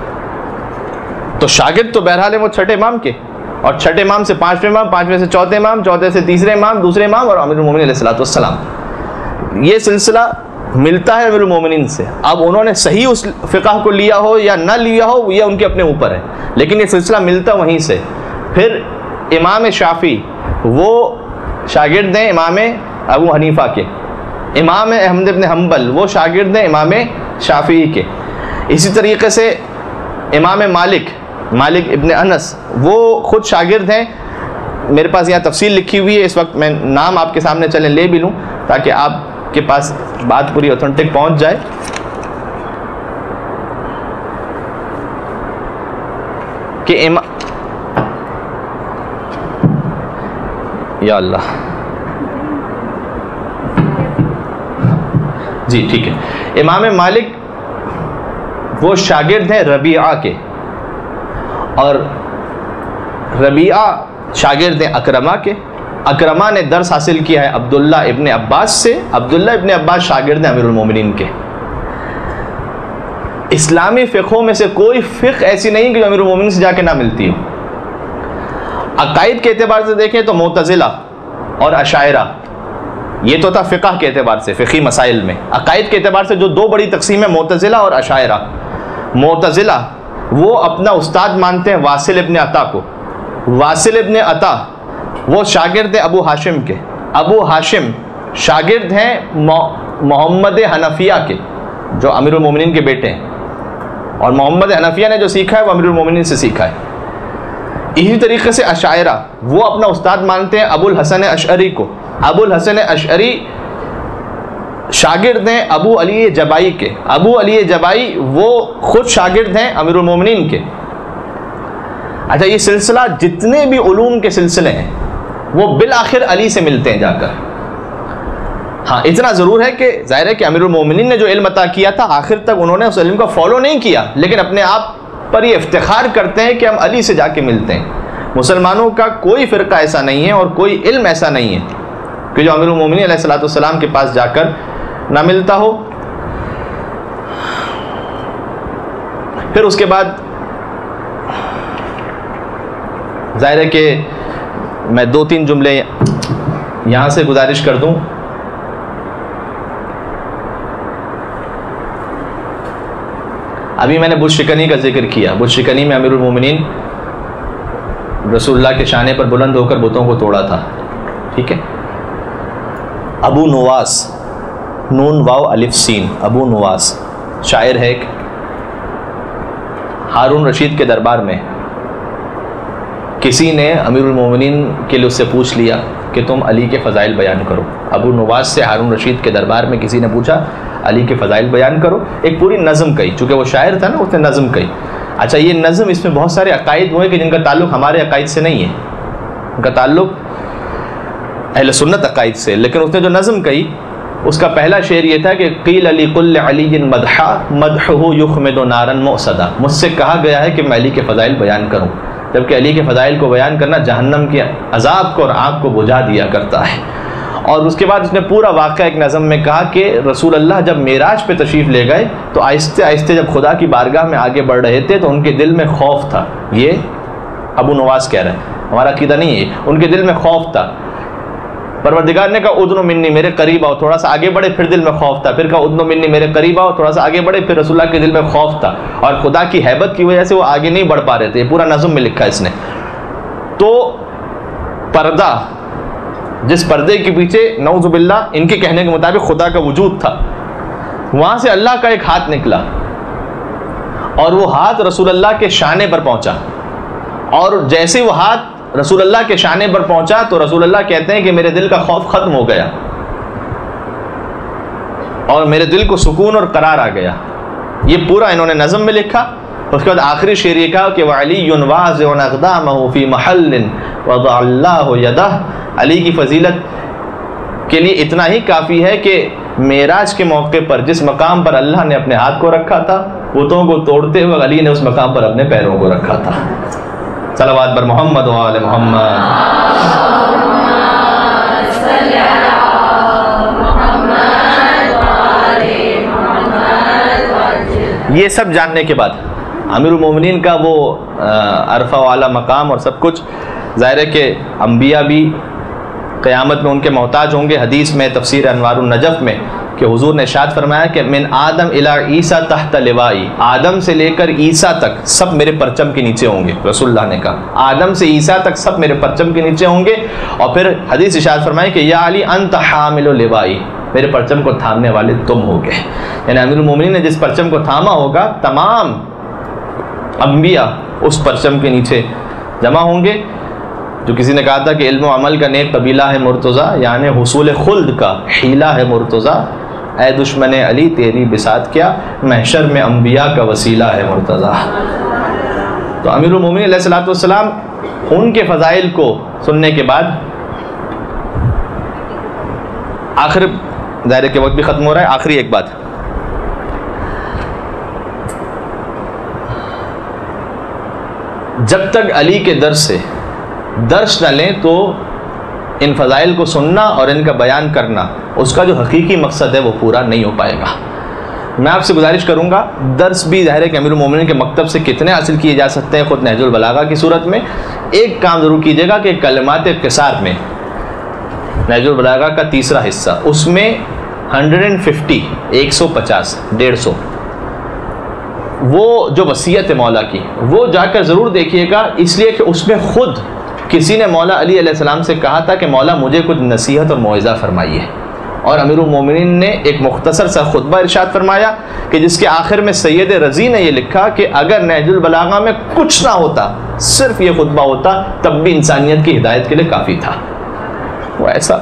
तो शागिर्द तो बहरहाल है वो छठे इमाम के, और छठे इमाम से पाँचवें इमाम, पाँचवें से चौथे इमाम, चौथे से तीसरे इमाम, दूसरे इमाम और अमीरुल मोमिनीन अलैहिस्सलातु वस्सलाम। ये सिलसिला मिलता है अमीरुल मोमिनीन से। अब उन्होंने सही उस फ़िक़्ह को लिया हो या ना लिया हो ये उनके अपने ऊपर है, लेकिन ये सिलसिला मिलता वहीं से। फिर इमाम शाफ़ी वो शागिर्द हैं इमाम अबू हनीफा के, इमाम अहमद इब्न हम्बल वो शागिर्द हैं इमाम शाफ़ी के। इसी तरीक़े से इमाम मालिक इब्न अनस वो ख़ुद शागिर्द हैं। मेरे पास यहाँ तफसील लिखी हुई है, इस वक्त मैं नाम आपके सामने चलें ले भी लूँ ताकि आपके पास बात पूरी ऑथेंटिक पहुँच जाए। कि या अल्लाह। जी ठीक है, इमाम मालिक वो शागिर्द हैं रबीआ के, और रबीआ शागिर्द हैं अकरमा के। अकरमा ने दर्स हासिल किया है अब्दुल्ला इब्न अब्बास से। अब्दुल्ला इब्न अब्बास शागिर्द हैं अमीरुल मोमिनीन के। इस्लामी फ़िक़्हों में से कोई फ़िक़्ह ऐसी नहीं कि जो अमीरुल मोमिनीन से जाके ना मिलती हो। अक़ाइद के एतबार से देखें तो मुअतज़िला और अशायरा, ये तो था फ़िक़्ह के एतबार से, फ़िक़ही मसाइल में। अक़ाइद के एतबार से जो दो बड़ी तक़सीम है, मुअतज़िला और अशायरा। मुअतज़िला वो अपना उस्ताद मानते हैं वासिल इब्न अता को। वासिल इब्न अता वो शागिर्द है अबू हाशिम के। अबू हाशिम शागिर्द हैं मोहम्मद हनफिया के, जो अमीरुल मोमिनीन के बेटे हैं, और मोहम्मद हनफिया ने जो सीखा है वो अमीरुल मोमिनीन से सीखा है। इसी तरीके से अशायरा वो अपना उस्ताद मानते हैं अबुल हसन अशअरी को। अबुल हसन अशअरी शागिर्द हैं अबू अली जबाई के। अबू अली जबाई वो खुद शागिर्द हैं अमीरुल मोमिनीन के। अच्छा, ये सिलसिला जितने भी उलूम के सिलसिले हैं वो बिल आखिर अली से मिलते हैं जाकर। हाँ, इतना ज़रूर है कि ज़ाहिर है कि अमीरुल मोमिनीन ने जो इल्म अता किया था आखिर तक उन्होंने उस इल्म को फॉलो नहीं किया, लेकिन अपने आप पर ये इफ्तिखार करते हैं कि हम अली से जाके मिलते हैं। मुसलमानों का कोई फ़िरका ऐसा नहीं है और कोई इल्म ऐसा नहीं है कि जो अमीरुल मोमिनीन अलैहिस्सलाम के पास जाकर ना मिलता हो। फिर उसके बाद ज़ाहिर है कि मैं 2-3 जुमले यहाँ से गुजारिश कर दूँ। अभी मैंने बुत शिकनी का जिक्र किया। बुत शिकनी में अमीरुल मोमिनीन रसूलुल्लाह के शाने पर बुलंद होकर बुतों को तोड़ा था। ठीक है, अबू नुवास, नून वाव अलिफ सीन, अबू नुवास शायर है एक। हारून रशीद के दरबार में किसी ने अमीरुल मोमिनीन के लिए उससे पूछ लिया कि तुम अली के फ़ज़ाइल बयान करो। अबू नुवास से हारून रशीद के दरबार में किसी ने पूछा अली के फ़ज़ाइल बयान करो। एक पूरी नज़म कही, चूँकि वो शायर था ना, उसने नज़म कही। अच्छा, ये नज़म, इसमें बहुत सारे अकायद हुए कि जिनका ताल्लुक़ हमारे अकायद से नहीं है, उनका ताल्लुक़ अहले सुन्नत अकायद से। लेकिन उसने जो नज़म कही उसका पहला शेर ये था कि क़ील अली कुल्ल अलीन मदहा मदहु युखमिदु नारन मुअसदा। मुझसे कहा गया है कि मैं अली के फ़ज़ाइल बयान करूँ, जबकि अली के फ़ज़ाइल को बयान करना जहन्नम के अज़ाब को और आग को बुझा दिया करता है। और उसके बाद उसने पूरा वाक़या एक नज़म में कहा कि रसूल अल्लाह जब मेराज पे तशरीफ़ ले गए तो आहिस्ते आहिस्ते जब खुदा की बारगाह में आगे बढ़ रहे थे तो उनके दिल में खौफ था। ये अबू नवास कह रहे हैं, हमारा अक़ीदा नहीं है। उनके दिल में खौफ था। परवरदिगार ने कहा उद्नो मिन्नी, मेरे करीब आओ। थोड़ा सा आगे बढ़े, फिर दिल में खौफ था। फिर कहा उद्नो मिन्नी, मेरे करीब आओ। थोड़ा सा आगे बढ़े, फिर रसूलुल्लाह के दिल में खौफ था और खुदा की हैबत की वजह से वो आगे नहीं बढ़ पा रहे थे। ये पूरा नज़म में लिखा है इसने। तो पर्दा, जिस पर्दे के पीछे नऊज़ुबिल्लाह इनके कहने के मुताबिक खुदा का वजूद था, वहाँ से अल्लाह का एक हाथ निकला और वो हाथ रसूलुल्लाह के शाने पर पहुँचा। और जैसे वो हाथ रसूलुल्लाह के शाने पर पहुँचा तो रसूलुल्लाह कहते हैं कि मेरे दिल का खौफ ख़त्म हो गया और मेरे दिल को सुकून और करार आ गया। ये पूरा इन्होंने नज़म में लिखा। उसके बाद आखिरी शेर ये कहा कि वअलियुन वाज़िउन अक़दामहु फ़ी महल्लिन वज़अल्लाहु यदह। अली की फजीलत के लिए इतना ही काफ़ी है कि मेराज के मौके पर जिस मकाम पर अल्लाह ने अपने हाथ को रखा था, बुतों को तोड़ते हुए अली ने उस मकाम पर अपने पैरों को रखा था। सलावत बर मोहम्मद व आले मोहम्मद। ये सब जानने के बाद अमीरुल मोमिनीन का वो अरफा वाला मकाम और सब कुछ, ज़ाहिर है कि अम्बिया भी क़यामत में उनके मोहताज होंगे। हदीस में तफसीर अनवारुन नजफ़ में कि हुजूर ने इरशाद फरमाया कि मिन आदम इला ईसा तहत लिवाई, आदम से लेकर ईसा तक सब मेरे परचम के नीचे होंगे। रसूलुल्लाह ने कहा आदम से ईसा तक सब मेरे परचम के नीचे होंगे। और फिर हदीस इरशाद फरमाया कि या अली अंत हामिलु लिवाई, मेरे परचम को थामने वाले तुम होगे। यानी अमीरुल मोमिनीन ने जिस परचम को थामा होगा, तमाम अम्बिया उस परचम के नीचे जमा होंगे। जो किसी ने कहा था कि इल्म व अमल का नेक कबीला है मुर्तज़ा, यानी हुसूल खुल्द का हीला है मुर्तज़ा। ऐ दुश्मन अली तेरी बिसात क्या, महशर में अम्बिया का वसीला है मुर्तज़ा। तो अमीरुल मोमिनीन अलैहिस्सलाम उनके फ़ज़ाइल को सुनने के बाद आखिर दायरे के वक्त भी ख़त्म हो रहा है, आखिरी एक बात, जब तक अली के दर्स से दर्श न लें तो इन फ़ज़ाइल को सुनना और इनका बयान करना, उसका जो हकीकी मकसद है वो पूरा नहीं हो पाएगा। मैं आपसे गुजारिश करूँगा, दर्स भी ज़ाहिर है कि अमीरुल मोमिनीन के मकतब से कितने हासिल किए जा सकते हैं ख़ुद नहजुल बलागा की सूरत में। एक काम ज़रूर कीजिएगा कि कलमात क़िसार में नहजुल बलागा का तीसरा हिस्सा, उसमें 150 150 150 वो जो वसीयत है मौला की, वो जाकर ज़रूर देखिएगा, इसलिए कि उसमें ख़ुद किसी ने मौला अली अलैहिस्सलाम से कहा था कि मौला मुझे कुछ नसीहत और मौइज़ा फरमाइए, और अमीरुल मोमिनीन ने एक मुख्तसर सा खुतबा इरशाद फरमाया कि जिसके आखिर में सैयद रज़ी ने ये लिखा कि अगर नहजुल बलागा में कुछ ना होता, सिर्फ ये खुतबा होता, तब भी इंसानियत की हिदायत के लिए काफ़ी था। वो ऐसा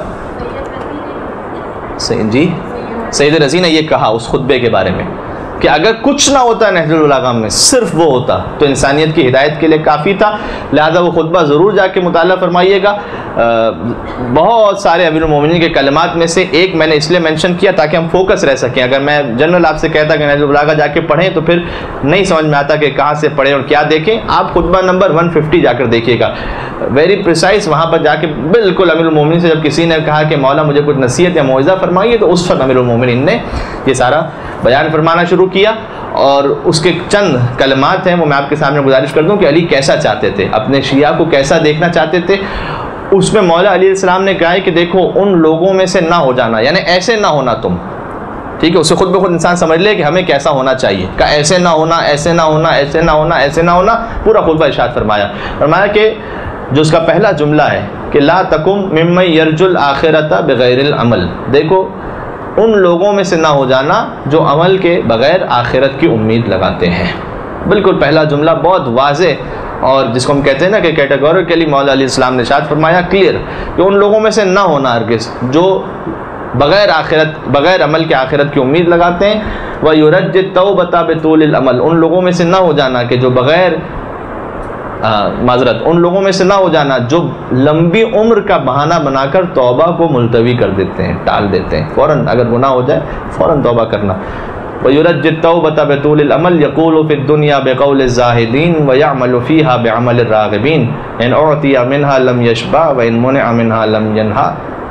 जी सैयद रज़ी ने ये कहा उस खुतबे के बारे में कि अगर कुछ ना होता नहजुल बलागा में, सिर्फ वो होता तो इंसानियत की हिदायत के लिए काफ़ी था। लिहाजा वो खुतबा ज़रूर जाके मुताला फरमाइएगा। बहुत सारे अमीरुल मोमिनीन के कलमात में से एक मैंने इसलिए मेंशन किया ताकि हम फोकस रह सकें। अगर मैं जनरल आपसे कहता कि नहजुल बलागा जाके पढ़ें तो फिर नहीं समझ में आता कि कहाँ से पढ़ें और क्या देखें। आप खुतबा नंबर 150 जाकर देखिएगा, वेरी प्रिसाइज। वहाँ पर जाके बिल्कुल अमीरुल मोमिनीन से जब किसी ने कहा कि मौला मुझे कुछ नसीहत या मौइज़ा फरमाइए, तो उस वक्त अमीरुल मोमिनीन ने ये सारा बयान फरमाना शुरू किया। और उसके चंद कलमात हैं वो मैं आपके सामने गुजारिश कर दूं कि अली कैसा चाहते थे, अपने शिया को कैसा देखना चाहते थे। उसमें मौला अली अलैहिस्सलाम ने कहा है कि देखो, उन लोगों में से ना हो जाना, यानी ऐसे ना होना तुम, ठीक है। उसे खुद ब खुद इंसान समझ ले कि हमें कैसा होना चाहिए, का ऐसे ना होना, ऐसे ना होना, ऐसे ना होना, ऐसे ना होना, पूरा खुतबा इरशाद फरमाया कि जो उसका पहला जुमला है कि ला तकुम मिम्मन यरजुल आखिरता बिगैरिल अमल, देखो उन लोगों में से ना हो जाना जो अमल के बग़ैर आखिरत की उम्मीद लगाते हैं। बिल्कुल पहला जुमला बहुत वाज़े, और जिसको हम कहते हैं ना कि कैटेगोरिकली मौला अली इस्लाम ने इरशाद फरमाया क्लियर कि उन लोगों में से ना होना हरगिज़ जो बग़ैर अमल के आखिरत की उम्मीद लगाते हैं। व युरज्ज तौबता बितूलिल अमल, उन लोगों में से ना हो जाना कि जो बग़ैर माजरत, उन लोगों में से ना हो जाना जो लंबी उम्र का बहाना बनाकर तौबा को मुलतवी कर देते हैं, टाल देते हैं। फ़ौरन अगर गुनाह हो जाए फ़ौरन तौबा करना। वयुरज्ज तौबता बितूलिल अमल यक़ूलु फ़िद दुनिया बिक़ौलि ज़ाहिदीन व यअमलु फ़ीहा बिअमलि राग़िबीन इन उअतिया मिन्हा लम यशबा व इन मुनिअ मिन्हा लम यनहा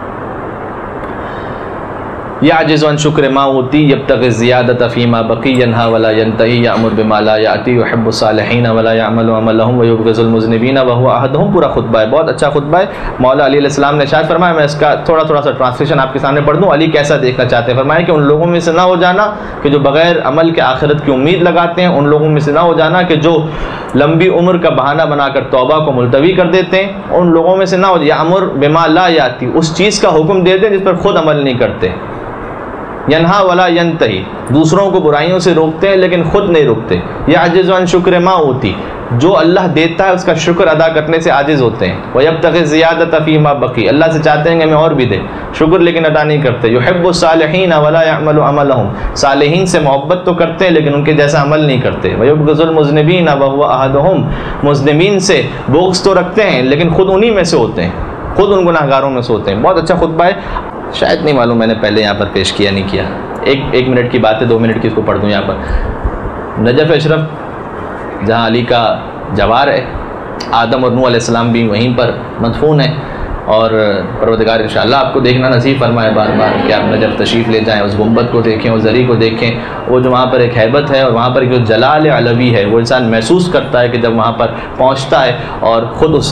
याजिज़ु अन शुक्र मा उती यब्तग़ि ज़ियादत फ़ीमा बक़ी यनहा वला यंतही यअमुर बिमा ला याती युहिब्बु सालिहीन वला यअमलु अमलहुम व युबग़िज़ुल मुज़निबीन व हुवा अहदहुम। पूरा खुतबा है, बहुत अच्छा खुतबा है। मौला अली अलैहिस्सलाम ने इरशाद फरमाया, मैं इसका थोड़ा सा ट्रांसलेशन आपके सामने पढ़ दूँ। अली कैसा देखना चाहते हैं, फरमाया कि उन लोगों में से ना हो जाना कि जो बग़ैर अमल के आखिरत की उम्मीद लगाते हैं, उन लोगों में से ना हो जाना कि जो लंबी उम्र का बहाना बनाकर तौबा को मुलतवी कर देते हैं, उन लोगों में से ना हो यअमुर बिमा ला याती, उस चीज़ का हुक्म देते हैं जिस पर खुद अमल नहीं करते। यनहा वला यंतही, दूसरों को बुराइयों से रोकते हैं लेकिन खुद नहीं रोकते। याजिज़ु अन शुक्र मा उती, जो अल्लाह देता है उसका शुक्र अदा करने से आजिज़ होते हैं। वयब्तग़ि ज़ियादत फ़ीमा बक़ी, अल्लाह से चाहते हैं कि हमें और भी दे, शुक्र लेकिन अदा नहीं करते। युहिब्बु सालिहीन वला यअमलु अमलहुम, सालिहीन से मोहब्बत तो करते हैं लेकिन उनके जैसा अमल नहीं करते। वयुबग़िज़ुल मुज़निबीन व हुवा अहदहुम, मुज़निबीन से बुग़्ज़ तो रखते हैं लेकिन खुद उन्हीं में से होते हैं, खुद उन गुनाहगारों में से होते हैं। बहुत अच्छा खुतबा है, शायद नहीं मालूम मैंने पहले यहाँ पर पेश किया नहीं किया। एक मिनट की बात है, 2 मिनट की इसको पढ़ दूँ। यहाँ पर नजफ़ अशरफ जहाँ अली का जवार है, आदम और नूह अलैहिस्सलाम भी वहीं पर मदफून है, और परवरदिगार इंशाअल्लाह आपको देखना नसीब फरमाए बार बार कि आप नजफ़ तशरीफ़ ले जाएँ, उस गुंबद को देखें, उस ज़री को देखें। वो जो वहाँ पर एक हैबत है और वहाँ पर जो जलाल अलवी है वो इंसान महसूस करता है कि जब वहाँ पर पहुँचता है और ख़ुद उस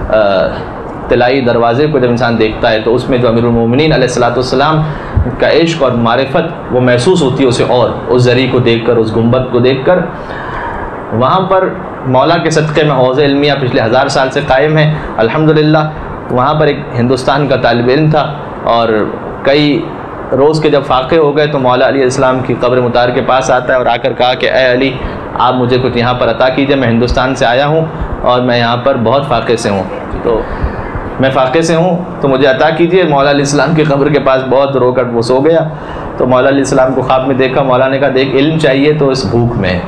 तिलाई दरवाज़े को जब इंसान देखता है तो उसमें जो अमीरुल मोमिनीन अलैहिस्सलाम का इश्क और मारिफत वो महसूस होती है उसे, और उस ज़री को देखकर, उस गुंबद को देखकर। वहाँ पर मौला के सदक़े में हौज़ इल्मिया पिछले 1000 साल से कायम है अल्हम्दुलिल्लाह। वहाँ पर एक हिंदुस्तान का तालिब इल्म था और कई रोज़ के जब फाक़े हो गए तो मौला अली अलैहिस्सलाम की कब्र मुतार के पास आता है और आकर कहा कि ए अली, आप मुझे कुछ यहाँ पर अता कीजिए, मैं हिंदुस्तान से आया हूँ और मैं यहाँ पर बहुत फाक़े से हूँ, तो मैं फ़ाक़े से हूँ तो मुझे अता कीजिए। मौला अलैहिस्सलाम की कब्र के पास बहुत रोकर वो सो गया। तो मौला अलैहिस्सलाम को ख्वाब में देखा, मौला ने कहा देख, इल्म चाहिए तो इस भूख में,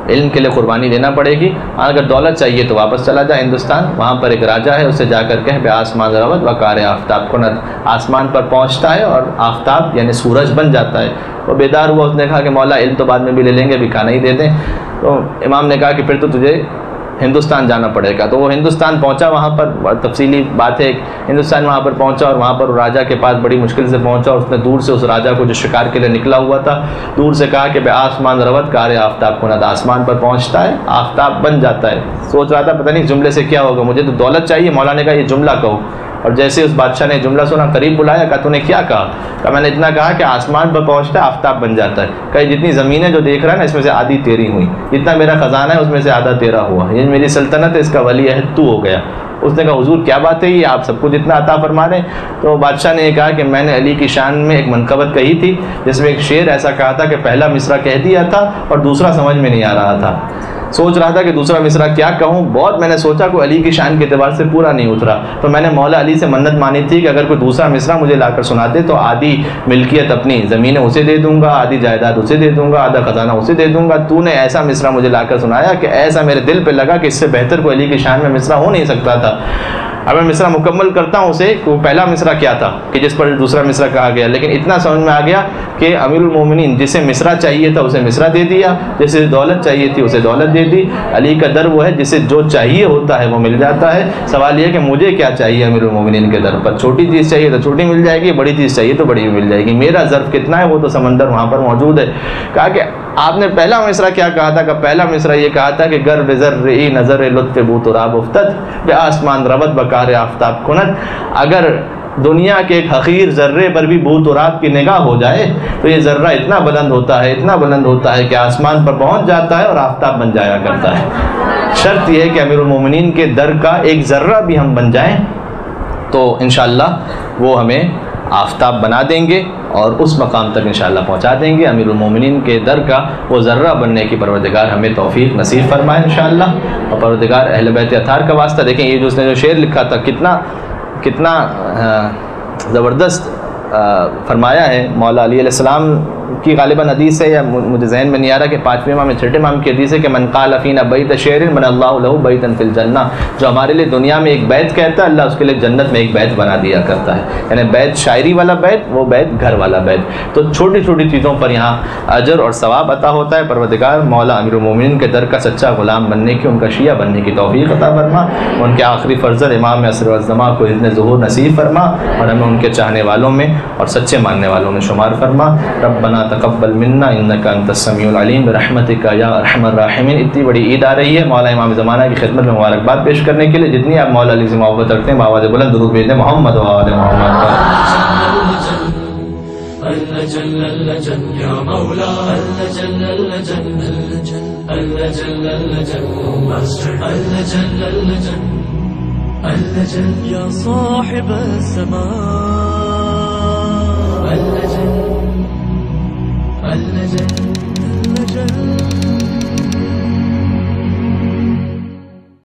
इल्म के लिए कुर्बानी देना पड़ेगी। अगर दौलत चाहिए तो वापस चला जाए हिंदुस्तान, वहाँ पर एक राजा है, उससे जाकर कह बे आसमान रवत वकार आफ्ताब को न, आसमान पर पहुँचता है और आफ्ताब यानी सूरज बन जाता है। वो बेदार हुआ, उसने कहा कि मौला इल्म तो बाद में भी ले लेंगे, अभी खाना ही दे दें। तो इमाम ने कहा कि फिर तो तुझे हिंदुस्तान जाना पड़ेगा। तो वो हिंदुस्तान पहुंचा, वहाँ पर तफसीली बात है, हिंदुस्तान वहाँ पर पहुंचा और वहाँ पर राजा के पास बड़ी मुश्किल से पहुंचा और उसने दूर से उस राजा को जो शिकार के लिए निकला हुआ था दूर से कहा कि बे आसमान रवत कार आफ्ताब को नद, आसमान पर पहुँचता है आफ्ताब बन जाता है। सोच रहा था पता नहीं जुमले से क्या होगा, मुझे तो दौलत चाहिए। मौला ने कहा ये जुमला कहो, और जैसे उस बादशाह ने जुमला सुना करीब बुलाया, कहा तूने क्या कहा? मैंने इतना कहा कि आसमान पर पहुंचता है आफ्ताब बन जाता है। कहीं जितनी ज़मीनें जो देख रहा है ना इसमें से आधी तेरी हुई, जितना मेरा ख़जाना है उसमें से आधा तेरा हुआ, ये मेरी सल्तनत है, इसका वली अहद तू हो गया। उसने कहा हुजूर क्या बात है ये, आप सबको जितना अता फरमा रहे। तो बादशाह ने कहा कि मैंने अली की शान में एक मनकबत कही थी जिसमें एक शेर ऐसा कहा था कि पहला मिसरा कह दिया था और दूसरा समझ में नहीं आ रहा था। सोच रहा था कि दूसरा मिसरा क्या कहूँ, बहुत मैंने सोचा कोई अली की शान के एतबार से पूरा नहीं उतरा। तो मैंने मौला अली से मन्नत मानी थी कि अगर कोई दूसरा मिसरा मुझे लाकर सुना दे तो आधी मिल्कियत अपनी ज़मीनें उसे दे दूंगा, आधी जायदाद उसे दे दूंगा, आधा खजाना उसे दे दूंगा। तूने ऐसा मिसरा मुझे लाकर सुनाया कि ऐसा मेरे दिल पे लगा कि इससे बेहतर कोई अली की शान में मिसरा हो नहीं सकता था। अब मैं मिसरा मुकम्मल करता हूँ उसे, वो पहला मिसरा क्या था कि जिस पर दूसरा मिसरा कहा गया, लेकिन इतना समझ में आ गया कि अमीरुल मोमिनीन जिसे मिसरा चाहिए था उसे मिसरा दे दिया, जिसे दौलत चाहिए थी उसे दौलत दे दी। अली का दर वो है जिसे जो चाहिए होता है वो मिल जाता है। सवाल यह कि मुझे क्या चाहिए अमीरुल मोमिनीन के दर पर, छोटी चीज़ चाहिए तो छोटी मिल जाएगी, बड़ी चीज़ चाहिए तो बड़ी मिल जाएगी। मेरा ज़र्फ कितना है वो तो समंदर वहाँ पर मौजूद है। कहा कि आपने पहला मिसरा क्या कहा था? कि पहला मिसरा ये कहा था कि गर बेज़र ई नज़र लुत्फ़ बूतराब उफ्तत बे आसमान रवत बकार आफ्ताब कुनत। अगर दुनिया के एक हकीर ज़र्रे पर भी बूत और आब की निगाह हो जाए तो ये ज़र्रा इतना बुलंद होता है, इतना बुलंद होता है कि आसमान पर पहुंच जाता है और आफ्ताब बन जाया करता है। शर्त यह है कि अमीरुल मोमिनीन के दर का एक ज़र्रा भी हम बन जाएं तो इंशाअल्लाह वो हमें आफ्ताब बना देंगे और उस मकाम तक इंशाअल्लाह पहुंचा देंगे। अमीरुल मोमिनीन के दर का वो ज़र्रा बनने की परवरदिगार हमें तौफीक नसीब फरमाए इंशाअल्लाह। और परवरदिगार अहले बैत अतार का वास्ता, देखें ये जो उसने जो शेर लिखा था कितना ज़बरदस्त फरमाया है। मौला अली अलैहिस्सलाम की गालिबन हदीस है या मुझे जहन में नहीं आ रहा कि 5वें इमाम छठे इमाम की हदीस है कि मन क़ाल फ़ीना बैत शेरिन मन अल्लाहु लहू बैतन फिल जन्ना। जो हमारे लिए दुनिया में एक बैत कहता है, अल्लाह उसके लिए जन्नत में एक बैत बना दिया करता है। यानी बैत शायरी वाला बैत, वो बैत घर वाला बैत। तो छोटी छोटी चीज़ों पर यहाँ अजर और सवाब अता होता है। परवरदिगार मौला अमीरुल मोमिनीन के दर का सच्चा ग़ुलाम बनने की, उनका शिया बनने की तौफ़ीक़ अता फरमा। उनके आखिरी फ़र्ज़द इमाम असर वल ज़मा को इज़्न ज़ुहूर नसीब फरमा और हमें उनके चाहने वालों में और सच्चे मानने वालों में शुमार फरमा। रब्बना तक़ब्बल मिन्ना इन्नका अंतस समीउल अलीम बिरहमतिका या अरहमर राहिमीन। इतनी बड़ी ईद आ रही है, मौला इमाम ज़माना की खिदमत में मुबारकबाद पेश करने के लिए जितनी आप मौला अली से मोहब्बत रखते हैं बावाज़ बुलंद दुरूद भेज दें मोहम्मद व आले मोहम्मद।